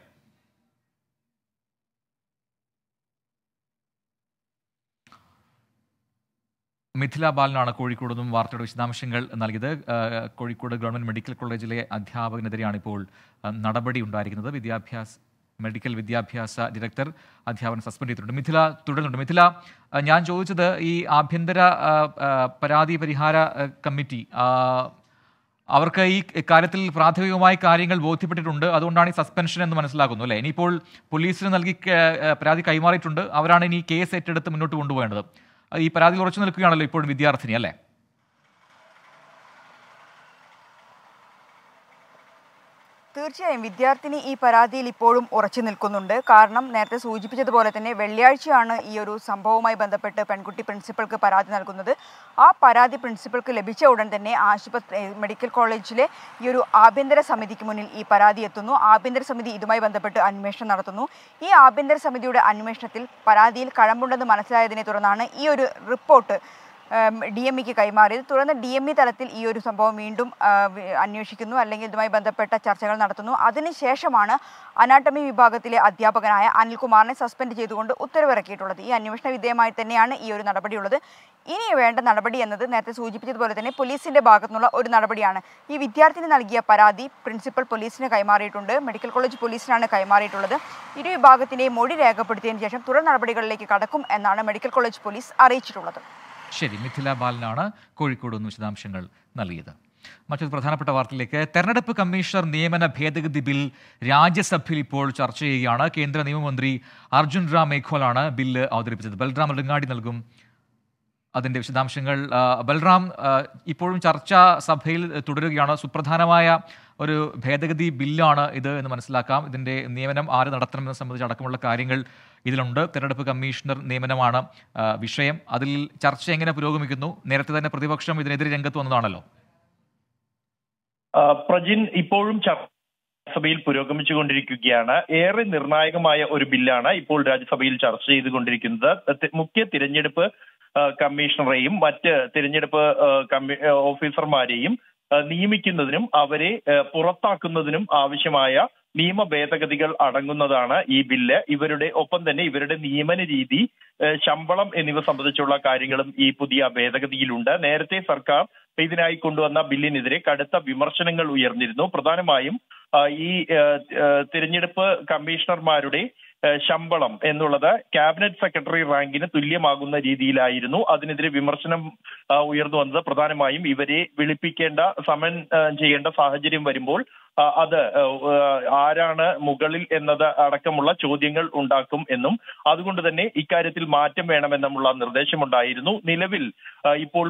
മിഥില ബാലനാണ് കോഴിക്കോട് നിന്നും വാർത്തയുടെ വിശദാംശങ്ങൾ നൽകിയത്. കോഴിക്കോട് ഗവൺമെന്റ് മെഡിക്കൽ കോളേജിലെ അധ്യാപകനെതിരെയാണ് ഇപ്പോൾ നടപടി ഉണ്ടായിരിക്കുന്നത്. മെഡിക്കൽ വിദ്യാഭ്യാസ ഡയറക്ടർ അധ്യാപകൻ സസ്പെൻഡ് ചെയ്തിട്ടുണ്ട്. മിഥില തുടരുന്നുണ്ട്. മിഥില, ഞാൻ ചോദിച്ചത് ഈ ആഭ്യന്തര പരാതി പരിഹാര കമ്മിറ്റി അവർക്ക് ഈ കാര്യത്തിൽ പ്രാഥമികമായി കാര്യങ്ങൾ ബോധ്യപ്പെട്ടിട്ടുണ്ട്, അതുകൊണ്ടാണ് ഈ സസ്പെൻഷൻ എന്ന് മനസ്സിലാക്കുന്നു അല്ലേ? ഇനിയിപ്പോൾ പോലീസിന് നൽകി പരാതി കൈമാറിയിട്ടുണ്ട്, അവരാണ് ഇനി കേസ് ഏറ്റെടുത്ത് മുന്നോട്ട് കൊണ്ടുപോകേണ്ടത്. ഈ പരാതിയിൽ ഉറച്ചു നിൽക്കുകയാണല്ലോ ഇപ്പോഴും വിദ്യാർത്ഥിനി അല്ലേ? തീർച്ചയായും വിദ്യാർത്ഥിനി ഈ പരാതിയിൽ ഇപ്പോഴും ഉറച്ചു നിൽക്കുന്നുണ്ട്. കാരണം നേരത്തെ സൂചിപ്പിച്ചതുപോലെ തന്നെ വെള്ളിയാഴ്ചയാണ് ഈ ഒരു സംഭവവുമായി ബന്ധപ്പെട്ട് പെൺകുട്ടി പ്രിൻസിപ്പൾക്ക് പരാതി നൽകുന്നത്. ആ പരാതി പ്രിൻസിപ്പൾക്ക് ലഭിച്ച ഉടൻ തന്നെ മെഡിക്കൽ കോളേജിലെ ഈ ഒരു ആഭ്യന്തര സമിതിക്ക് മുന്നിൽ ഈ പരാതി എത്തുന്നു. ആഭ്യന്തര സമിതി ഇതുമായി ബന്ധപ്പെട്ട് അന്വേഷണം നടത്തുന്നു. ഈ ആഭ്യന്തര സമിതിയുടെ അന്വേഷണത്തിൽ പരാതിയിൽ കഴമ്പുണ്ടെന്ന് മനസ്സിലായതിനെ തുടർന്നാണ് ഈ ഒരു റിപ്പോർട്ട് DMEക്ക് കൈമാറിയത്. തുടർന്ന് DME തലത്തിൽ ഈ ഒരു സംഭവം വീണ്ടും അന്വേഷിക്കുന്നു, അല്ലെങ്കിൽ ഇതുമായി ബന്ധപ്പെട്ട ചർച്ചകൾ നടത്തുന്നു. അതിനുശേഷമാണ് അനാട്ടമി വിഭാഗത്തിലെ അധ്യാപകനായ അനിൽകുമാറിനെ സസ്പെൻഡ് ചെയ്തുകൊണ്ട് ഉത്തരവിറക്കിയിട്ടുള്ളത്. ഈ അന്വേഷണ വിധേയമായി തന്നെയാണ് ഈ ഒരു നടപടിയുള്ളത്. ഇനി വേണ്ട നടപടി എന്നത് നേരത്തെ സൂചിപ്പിച്ചതുപോലെ തന്നെ പോലീസിന്റെ ഭാഗത്തുനിന്നുള്ള ഒരു നടപടിയാണ്. ഈ വിദ്യാർത്ഥിനി നൽകിയ പരാതി പ്രിൻസിപ്പൽ പോലീസിന് കൈമാറിയിട്ടുണ്ട്, മെഡിക്കൽ കോളേജ് പോലീസിനാണ് കൈമാറിയിട്ടുള്ളത്. ഇരു വിഭാഗത്തിന്റെയും മൊഴി രേഖപ്പെടുത്തിയതിനു ശേഷം തുടർ നടപടികളിലേക്ക് കടക്കും എന്നാണ് മെഡിക്കൽ കോളേജ് പോലീസ് അറിയിച്ചിട്ടുള്ളത്. ശരി, മിഥില ബാലനാണ് കോഴിക്കോട് നിന്ന് വിശദാംശങ്ങൾ നൽകിയത്. മറ്റൊരു പ്രധാനപ്പെട്ട വാർത്തയിലേക്ക്. തെരഞ്ഞെടുപ്പ് കമ്മീഷണർ നിയമന ഭേദഗതി ബിൽ രാജ്യസഭയിൽ ഇപ്പോൾ ചർച്ച ചെയ്യുകയാണ്. കേന്ദ്ര നിയമമന്ത്രി അർജുൻ റാം മേഘ്വാലാണ് ബില്ല് അവതരിപ്പിച്ചത്. ബൽറാം നെടുങ്ങാടി നൽകും അതിൻ്റെ വിശദാംശങ്ങൾ. ബൽറാം, ഇപ്പോഴും ചർച്ച സഭയിൽ തുടരുകയാണ്. സുപ്രധാനമായ ഒരു ഭേദഗതി ബില്ലാണ് ഇത് എന്ന് മനസ്സിലാക്കാം. ഇതിൻ്റെ നിയമനം ആര് നടത്തണമെന്ന് സംബന്ധിച്ച് അടക്കമുള്ള കാര്യങ്ങൾ ഇതിലുണ്ട്. തെരഞ്ഞെടുപ്പ് കമ്മീഷണർ നിയമനമാണ് വിഷയം. അതിൽ ചർച്ച എങ്ങനെ പുരോഗമിക്കുന്നു? നേരത്തെ തന്നെ പ്രതിപക്ഷം ഇതിനെതിരെ രംഗത്ത് വന്നതാണല്ലോ. പ്രജിൻ, ഇപ്പോഴും സഭയിൽ പുരോഗമിച്ചുകൊണ്ടിരിക്കുകയാണ്. ഏറെ നിർണായകമായ ഒരു ബില്ലാണ് ഇപ്പോൾ രാജ്യസഭയിൽ ചർച്ച ചെയ്തുകൊണ്ടിരിക്കുന്നത്. മുഖ്യ തിരഞ്ഞെടുപ്പ് കമ്മീഷണറെയും മറ്റ് തിരഞ്ഞെടുപ്പ് ഓഫീസർമാരെയും നിയമിക്കുന്നതിനും അവരെ പുറത്താക്കുന്നതിനും ആവശ്യമായ നിയമ ഭേദഗതികൾ അടങ്ങുന്നതാണ് ഈ ബില്ല്. ഒപ്പം തന്നെ ഇവരുടെ നിയമന രീതി, ശമ്പളം എന്നിവ സംബന്ധിച്ചുള്ള കാര്യങ്ങളും ഈ പുതിയ ഭേദഗതിയിലുണ്ട്. നേരത്തെ സർക്കാർ ഇതിനായി കൊണ്ടുവന്ന ബില്ലിനെതിരെ കടുത്ത വിമർശനങ്ങൾ ഉയർന്നിരുന്നു. പ്രധാനമായും ഈ തിരഞ്ഞെടുപ്പ് കമ്മീഷണർമാരുടെ ശമ്പളം എന്നുള്ളത് ക്യാബിനറ്റ് സെക്രട്ടറി റാങ്കിന് തുല്യമാകുന്ന രീതിയിലായിരുന്നു. അതിനെതിരെ വിമർശനം ഉയർന്നു വന്നത് പ്രധാനമായും ഇവരെ വിളിപ്പിക്കേണ്ട, സമൻ ചെയ്യേണ്ട സാഹചര്യം വരുമ്പോൾ അത് ആരാണ് മുകളിൽ എന്നത് അടക്കമുള്ള ചോദ്യങ്ങൾ ഉണ്ടാക്കും എന്നും അതുകൊണ്ട് തന്നെ ഇക്കാര്യത്തിൽ മാറ്റം വേണമെന്നുമുള്ള നിർദ്ദേശമുണ്ടായിരുന്നു. നിലവിൽ ഇപ്പോൾ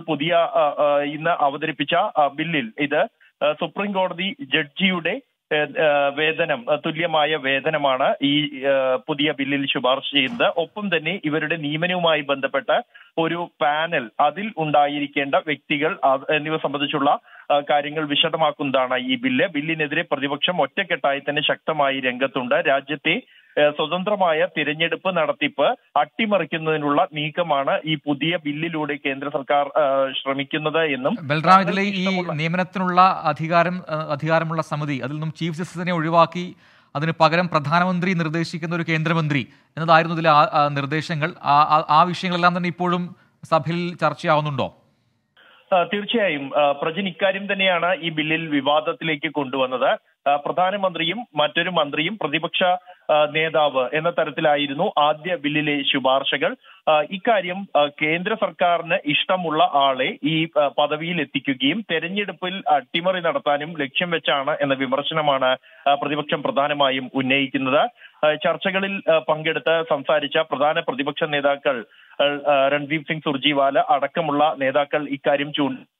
ഇന്ന് അവതരിപ്പിച്ച ബില്ലിൽ ഇത് സുപ്രീം കോടതി ജഡ്ജിയുടെ വേതനം, തുല്യമായ വേതനമാണ് ഈ പുതിയ ബില്ലിൽ ശുപാർശ ചെയ്യുന്നത്. ഒപ്പം തന്നെ ഇവരുടെ നിയമനവുമായി ബന്ധപ്പെട്ട ഒരു പാനൽ, അതിൽ ഉണ്ടായിരിക്കേണ്ട വ്യക്തികൾ എന്നിവ സംബന്ധിച്ചുള്ള കാര്യങ്ങൾ വിശദമാക്കുന്നതാണ് ഈ ബില്ല്. ബില്ലിനെതിരെ പ്രതിപക്ഷം ഒറ്റക്കെട്ടായി തന്നെ ശക്തമായി രംഗത്തുണ്ട്. രാജ്യത്തെ സ്വതന്ത്രമായ തിരഞ്ഞെടുപ്പ് നടത്തിപ്പ് അട്ടിമറിക്കുന്നതിനുള്ള നീക്കമാണ് ഈ പുതിയ ബില്ലിലൂടെ കേന്ദ്ര സർക്കാർ ശ്രമിക്കുന്നത് എന്നും. ബൽറാം, ഇതിലെ ഈ നിയമനത്തിനുള്ള അധികാരമുള്ള സമിതി, അതിൽ നിന്നും ചീഫ് ജസ്റ്റിസിനെ ഒഴിവാക്കി അതിന് പകരം പ്രധാനമന്ത്രി നിർദ്ദേശിക്കുന്ന ഒരു കേന്ദ്രമന്ത്രി എന്നതായിരുന്നു ഇതിലെ നിർദ്ദേശങ്ങൾ. ആ വിഷയങ്ങളെല്ലാം തന്നെ ഇപ്പോഴും സഭയിൽ ചർച്ചയാവുന്നുണ്ടോ? തീർച്ചയായും പ്രജിൻ, ഇക്കാര്യം തന്നെയാണ് ഈ ബില്ലിൽ വിവാദത്തിലേക്ക് കൊണ്ടുവന്നത്. പ്രധാനമന്ത്രിയും മറ്റൊരു മന്ത്രിയും പ്രതിപക്ഷ നേതാവ് എന്ന തരത്തിലായിരുന്നു ആദ്യ ബില്ലിലെ ശുപാർശകൾ. ഇക്കാര്യം കേന്ദ്ര സർക്കാരിന് ഇഷ്ടമുള്ള ആളെ ഈ പദവിയിൽ എത്തിക്കുകയും തെരഞ്ഞെടുപ്പിൽ അട്ടിമറി നടത്താനും ലക്ഷ്യം വെച്ചാണ് എന്ന വിമർശനമാണ് പ്രതിപക്ഷം പ്രധാനമായും ഉന്നയിക്കുന്നത്. ചർച്ചകളിൽ പങ്കെടുത്ത് സംസാരിച്ച പ്രധാന പ്രതിപക്ഷ നേതാക്കൾ രൺദീപ് സിംഗ് സുർജിവാല അടക്കമുള്ള നേതാക്കൾ ഇക്കാര്യം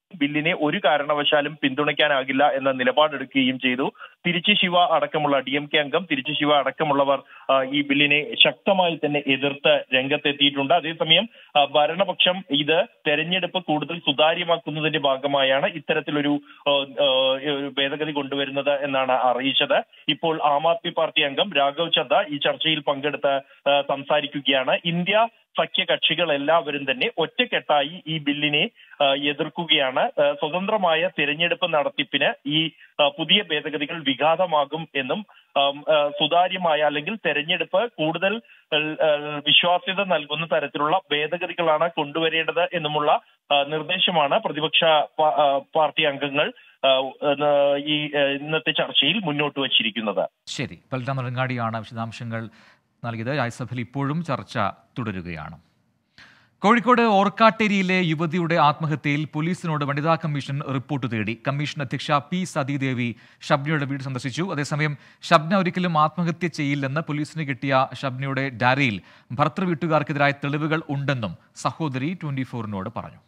ബില്ലിനെ ഒരു കാരണവശാലും പിന്തുണയ്ക്കാനാകില്ല എന്ന നിലപാടെടുക്കുകയും ചെയ്തു. തിരുച്ചി ശിവ അടക്കമുള്ള DMK അംഗം തിരുച്ചി ശിവ അടക്കമുള്ളവർ ഈ ബില്ലിനെ ശക്തമായി തന്നെ എതിർത്ത് രംഗത്തെത്തിയിട്ടുണ്ട്. അതേസമയം ഭരണപക്ഷം ഇത് തെരഞ്ഞെടുപ്പ് കൂടുതൽ സുതാര്യമാക്കുന്നതിന്റെ ഭാഗമായാണ് ഇത്തരത്തിലൊരു ഭേദഗതി കൊണ്ടുവരുന്നത് എന്നാണ് അറിയിച്ചത്. ഇപ്പോൾ ആം ആദ്മി പാർട്ടി അംഗം രാഘവ് ചദ്ദ ഈ ചർച്ചയിൽ പങ്കെടുത്ത് സംസാരിക്കുകയാണ്. ഇന്ത്യ സഖ്യ കക്ഷികൾ എല്ലാവരും തന്നെ ഒറ്റക്കെട്ടായി ഈ ബില്ലിനെ എതിർക്കുകയാണ്. സ്വതന്ത്രമായ തിരഞ്ഞെടുപ്പ് നടത്തിപ്പിന് ഈ പുതിയ ഭേദഗതികൾ വിഘാതമാകും എന്നും സുതാര്യമായ അല്ലെങ്കിൽ തെരഞ്ഞെടുപ്പ് കൂടുതൽ വിശ്വാസ്യത നൽകുന്ന തരത്തിലുള്ള ഭേദഗതികളാണ് കൊണ്ടുവരേണ്ടത് എന്നുമുള്ള നിർദ്ദേശമാണ് പ്രതിപക്ഷ പാർട്ടി അംഗങ്ങൾ ഈ ഇന്നത്തെ ചർച്ചയിൽ മുന്നോട്ട് വച്ചിരിക്കുന്നത്. ശരി, ബൽറാം നെടുങ്ങാടിയാണ് വിശദാംശങ്ങൾ നൽകിയത്. രാജ്യസഭയിൽ ഇപ്പോഴും ചർച്ച തുടരുകയാണ്. കോഴിക്കോട് ഓർക്കാട്ടേരിയിലെ യുവതിയുടെ ആത്മഹത്യയിൽ പോലീസിനോട് വനിതാ കമ്മീഷൻ റിപ്പോർട്ട് തേടി. കമ്മീഷൻ അധ്യക്ഷ P. സതീദേവി ഷബ്നയുടെ വീട് സന്ദർശിച്ചു. അതേസമയം ഷബ്ന ഒരിക്കലും ആത്മഹത്യ ചെയ്യില്ലെന്ന് പോലീസിന് കിട്ടിയ ഷബ്നയുടെ ഡയറിയിൽ ഭർത്തൃ വീട്ടുകാർക്കെതിരായ തെളിവുകൾ ഉണ്ടെന്നും സഹോദരി 24-നോട് പറഞ്ഞു.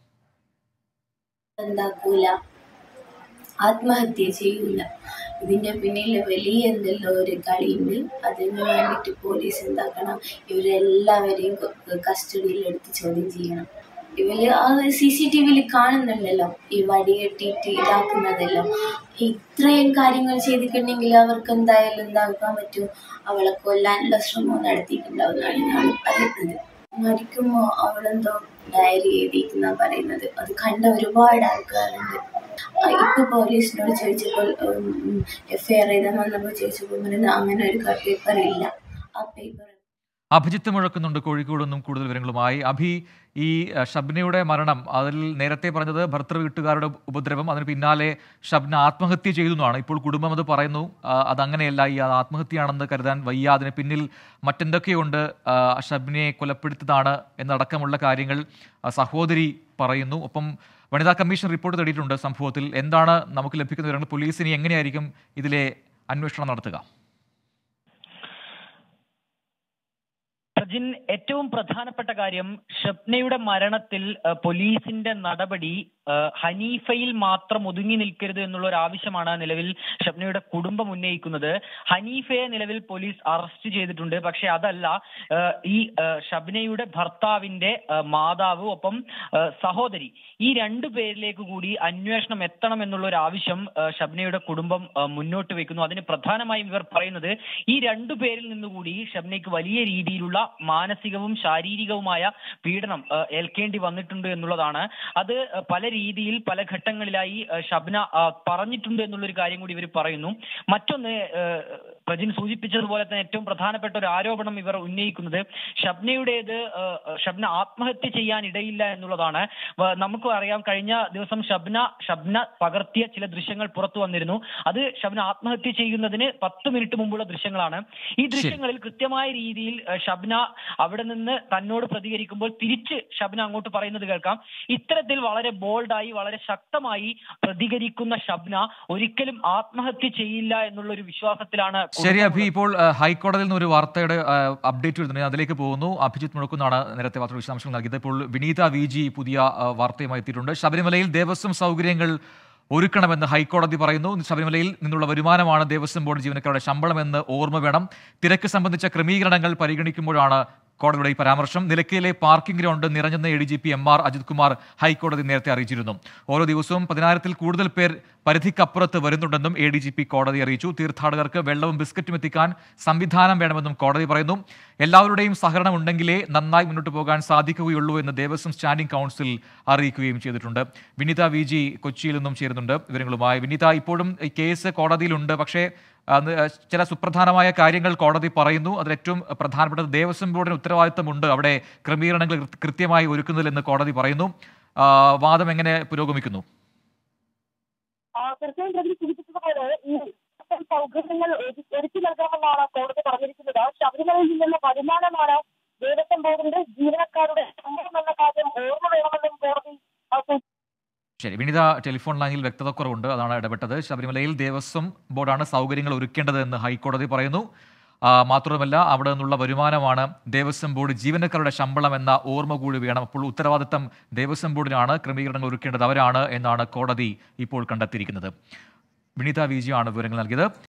ആത്മഹത്യ ചെയ്യൂല, ഇതിന്റെ പിന്നിൽ വലിയ എന്തെല്ലോ ഒരു കളിയുണ്ട്. അതിന് വേണ്ടിയിട്ട് പോലീസ് എന്താക്കണം, ഇവരെല്ലാവരെയും കസ്റ്റഡിയിൽ എടുത്ത് ചോദ്യം ചെയ്യണം. ഇവര് CCTV കാണുന്നുണ്ടല്ലോ ഈ വടി കെട്ടിയിട്ട് ഇതാക്കുന്നതെല്ലാം. ഇത്രയും കാര്യങ്ങൾ ചെയ്തിട്ടുണ്ടെങ്കിൽ അവർക്ക് എന്തായാലും എന്താക്കാൻ പറ്റും, അവളെ കൊല്ലാനുള്ള ശ്രമം നടത്തിയിട്ടുണ്ടാവുന്നതാണ് ഞാൻ പറയുന്നത്. മരിക്കുമ്പോ അവളെന്തോ ഡയറി എഴുതിക്കുന്ന പറയുന്നത്, അത് കണ്ട ഒരുപാട് ആൾക്കാരുണ്ട്. ഇപ്പൊ പോലീസിനോട് ചോദിച്ചപ്പോൾ FIR എഴുതാൻ വന്നപ്പോൾ ചോദിച്ചപ്പോൾ പറയുന്നത് അങ്ങനെ ഒരു പേപ്പർ ഇല്ല. ആ പേപ്പർ അഭിജിത്ത് മുഴക്കുന്നുണ്ട് കോഴിക്കോട് നിന്നും കൂടുതൽ വിവരങ്ങളുമായി. അഭി, ഈ ഷബ്നയുടെ മരണം അതിൽ നേരത്തെ പറഞ്ഞത് ഭർത്തൃ വീട്ടുകാരുടെ ഉപദ്രവം, അതിന് പിന്നാലെ ഷബ്ന ആത്മഹത്യ ചെയ്തു എന്നാണ്. ഇപ്പോൾ കുടുംബം അത് പറയുന്നു. അതങ്ങനെയല്ല, ഈ ആത്മഹത്യയാണെന്ന് കരുതാൻ വയ്യ, അതിന് പിന്നിൽ മറ്റെന്തൊക്കെയുണ്ട്, ഷബ്നയെ കൊലപ്പെടുത്തതാണ് എന്നടക്കമുള്ള കാര്യങ്ങൾ സഹോദരി പറയുന്നു. ഒപ്പം വനിതാ കമ്മീഷൻ റിപ്പോർട്ട് തേടിയിട്ടുണ്ട് സംഭവത്തിൽ. എന്താണ് നമുക്ക് ലഭിക്കുന്ന വിവരങ്ങൾ? പോലീസിന് എങ്ങനെയായിരിക്കും ഇതിലെ അന്വേഷണം നടത്തുക? പ്രജിൻ, ഏറ്റവും പ്രധാനപ്പെട്ട കാര്യം ഷബ്നയുടെ മരണത്തിൽ പോലീസിന്റെ നടപടി ഹനീഫയിൽ മാത്രം ഒതുങ്ങി നിൽക്കരുത് എന്നുള്ള ഒരു ആവശ്യമാണ് നിലവിൽ ഷബ്നയുടെ കുടുംബം ഉന്നയിക്കുന്നത്. ഹനീഫയെ നിലവിൽ പോലീസ് അറസ്റ്റ് ചെയ്തിട്ടുണ്ട്. പക്ഷെ അതല്ല, ഈ ഷബ്നയുടെ ഭർത്താവിന്റെ മാതാവ് ഒപ്പം സഹോദരി, ഈ രണ്ടു പേരിലേക്ക് കൂടി അന്വേഷണം എത്തണം എന്നുള്ള ഒരു ആവശ്യം ഷബ്നയുടെ കുടുംബം മുന്നോട്ട് വെക്കുന്നു. അതിന് പ്രധാനമായും ഇവർ പറയുന്നത് ഈ രണ്ടു പേരിൽ നിന്നുകൂടി ഷബ്നയ്ക്ക് വലിയ രീതിയിലുള്ള മാനസികവും ശാരീരികവുമായ പീഡനം ഏൽക്കേണ്ടി വന്നിട്ടുണ്ട് എന്നുള്ളതാണ്. അത് പല രീതിയിൽ പല ഘട്ടങ്ങളിലായി ഷബ്ന പറഞ്ഞിട്ടുണ്ട് എന്നുള്ളൊരു കാര്യം കൂടി ഇവർ പറയുന്നു. മറ്റൊന്ന്, പ്രജിൻ സൂചിപ്പിച്ചതുപോലെ തന്നെ ഏറ്റവും പ്രധാനപ്പെട്ട ഒരു ആരോപണം ഇവർ ഉന്നയിക്കുന്നത് ഷബ്ന ആത്മഹത്യ ചെയ്യാൻ ഇടയില്ല എന്നുള്ളതാണ്. നമുക്ക് അറിയാം, കഴിഞ്ഞ ദിവസം ഷബ്ന പകർത്തിയ ചില ദൃശ്യങ്ങൾ പുറത്തു വന്നിരുന്നു. അത് ഷബ്ന ആത്മഹത്യ ചെയ്യുന്നതിന് 10 മിനിറ്റ് മുമ്പുള്ള ദൃശ്യങ്ങളാണ്. ഈ ദൃശ്യങ്ങളിൽ കൃത്യമായ രീതിയിൽ ഷബ്ന അവിടെ നിന്ന് തന്നോട് പ്രതികരിക്കുമ്പോൾ തിരിച്ച് ഷബ്ന അങ്ങോട്ട് പറയുന്നത് കേൾക്കാം. ഇത്തരത്തിൽ വളരെ ബോൾഡായി വളരെ ശക്തമായി പ്രതികരിക്കുന്ന ഷബ്ന ഒരിക്കലും ആത്മഹത്യ ചെയ്യില്ല എന്നുള്ള ഒരു വിശ്വാസത്തിലാണ്. ശരി അഭി, ഇപ്പോൾ ഹൈക്കോടതിയിൽ നിന്ന് ഒരു വാർത്തയുടെ അപ്ഡേറ്റ് വരുന്നുണ്ട്, അതിലേക്ക് പോകുന്നു. അഭിജിത്ത് മുഴക്കുന്നാണ് നേരത്തെ വാർത്ത വിശദാംശങ്ങൾ നൽകിയത്. ഇപ്പോൾ വിനീത VG പുതിയ വാർത്തയുമായി എത്തിയിട്ടുണ്ട്. ശബരിമലയിൽ ദേവസ്വം സൗകര്യങ്ങൾ ഒരുക്കണമെന്ന് ഹൈക്കോടതി പറയുന്നു. ശബരിമലയിൽ നിന്നുള്ള വരുമാനമാണ് ദേവസ്വം ബോർഡ് ജീവനക്കാരുടെ ശമ്പളമെന്ന് ഓർമ്മ വേണം. തിരക്ക് സംബന്ധിച്ച ക്രമീകരണങ്ങൾ പരിഗണിക്കുമ്പോഴാണ് കോടതിയുടെ ഈ പരാമർശം. നിലയ്ക്കലിലെ പാർക്കിംഗ് ഗ്രൗണ്ട് നിറഞ്ഞെന്ന് ADGP MR അജിത് കുമാർ ഹൈക്കോടതി നേരത്തെ അറിയിച്ചിരുന്നു. ഓരോ ദിവസവും 10,000-ൽ കൂടുതൽ പേർ പരിധിക്കപ്പുറത്ത് വരുന്നുണ്ടെന്നും ADGP കോടതി അറിയിച്ചു. തീർത്ഥാടകർക്ക് വെള്ളവും ബിസ്ക്കറ്റും എത്തിക്കാൻ സംവിധാനം വേണമെന്നും കോടതി പറയുന്നു. എല്ലാവരുടെയും സഹകരണം ഉണ്ടെങ്കിലേ നന്നായി മുന്നോട്ട് പോകാൻ സാധിക്കുകയുള്ളൂ എന്ന് ദേവസ്വം സ്റ്റാൻഡിംഗ് കൗൺസിൽ അറിയിക്കുകയും ചെയ്തിട്ടുണ്ട്. വിനീത VG കൊച്ചിയിൽ നിന്നും ചേരുന്നുണ്ട് വിവരങ്ങളുമായി. വിനീത, ഇപ്പോഴും ഈ കേസ് കോടതിയിലുണ്ട്, പക്ഷേ ചില സുപ്രധാനമായ കാര്യങ്ങൾ കോടതി പറയുന്നു. അതിൽ ഏറ്റവും പ്രധാനപ്പെട്ടത് ദേവസ്വം ബോർഡിന് ഉത്തരവാദിത്തമുണ്ട് അവിടെ ക്രമീകരണങ്ങൾ കൃത്യമായി ഒരുക്കുന്നതിലെന്ന് കോടതി പറയുന്നു. വാദം എങ്ങനെ പുരോഗമിക്കുന്നു? സൗകര്യങ്ങൾ ഒരുക്കി നൽകണമെന്നാണ് കോടതി പറഞ്ഞിരിക്കുന്നത്. ശബരിമലയിൽ നിന്നുള്ള വരുമാനമാണ് ദേവസ്വം ബോർഡിന്റെ ജീവനക്കാരുടെ ശമ്പളം എന്ന കാര്യം ഓർമ്മ വേണമെന്നും കോടതി. ശരി, വിനീത ടെലിഫോൺ ലൈനിൽ വ്യക്തതക്കുറവുണ്ട്, അതാണ് ഇടപെട്ടത്. ശബരിമലയിൽ ദേവസ്വം ബോർഡാണ് സൗകര്യങ്ങൾ ഒരുക്കേണ്ടത് എന്ന് ഹൈക്കോടതി പറയുന്നു. മാത്രമല്ല അവിടെ നിന്നുള്ള വരുമാനമാണ് ദേവസ്വം ബോർഡ് ജീവനക്കാരുടെ ശമ്പളം എന്ന ഓർമ്മ കൂടി വേണം. അപ്പോൾ ഉത്തരവാദിത്തം ദേവസ്വം ബോർഡിനാണ്, ക്രമീകരണങ്ങൾ ഒരുക്കേണ്ടത് അവരാണ് എന്നാണ് കോടതി ഇപ്പോൾ കണ്ടെത്തിയിരിക്കുന്നത്. വിനീത വിജയാണ് വിവരങ്ങൾ നൽകിയത്.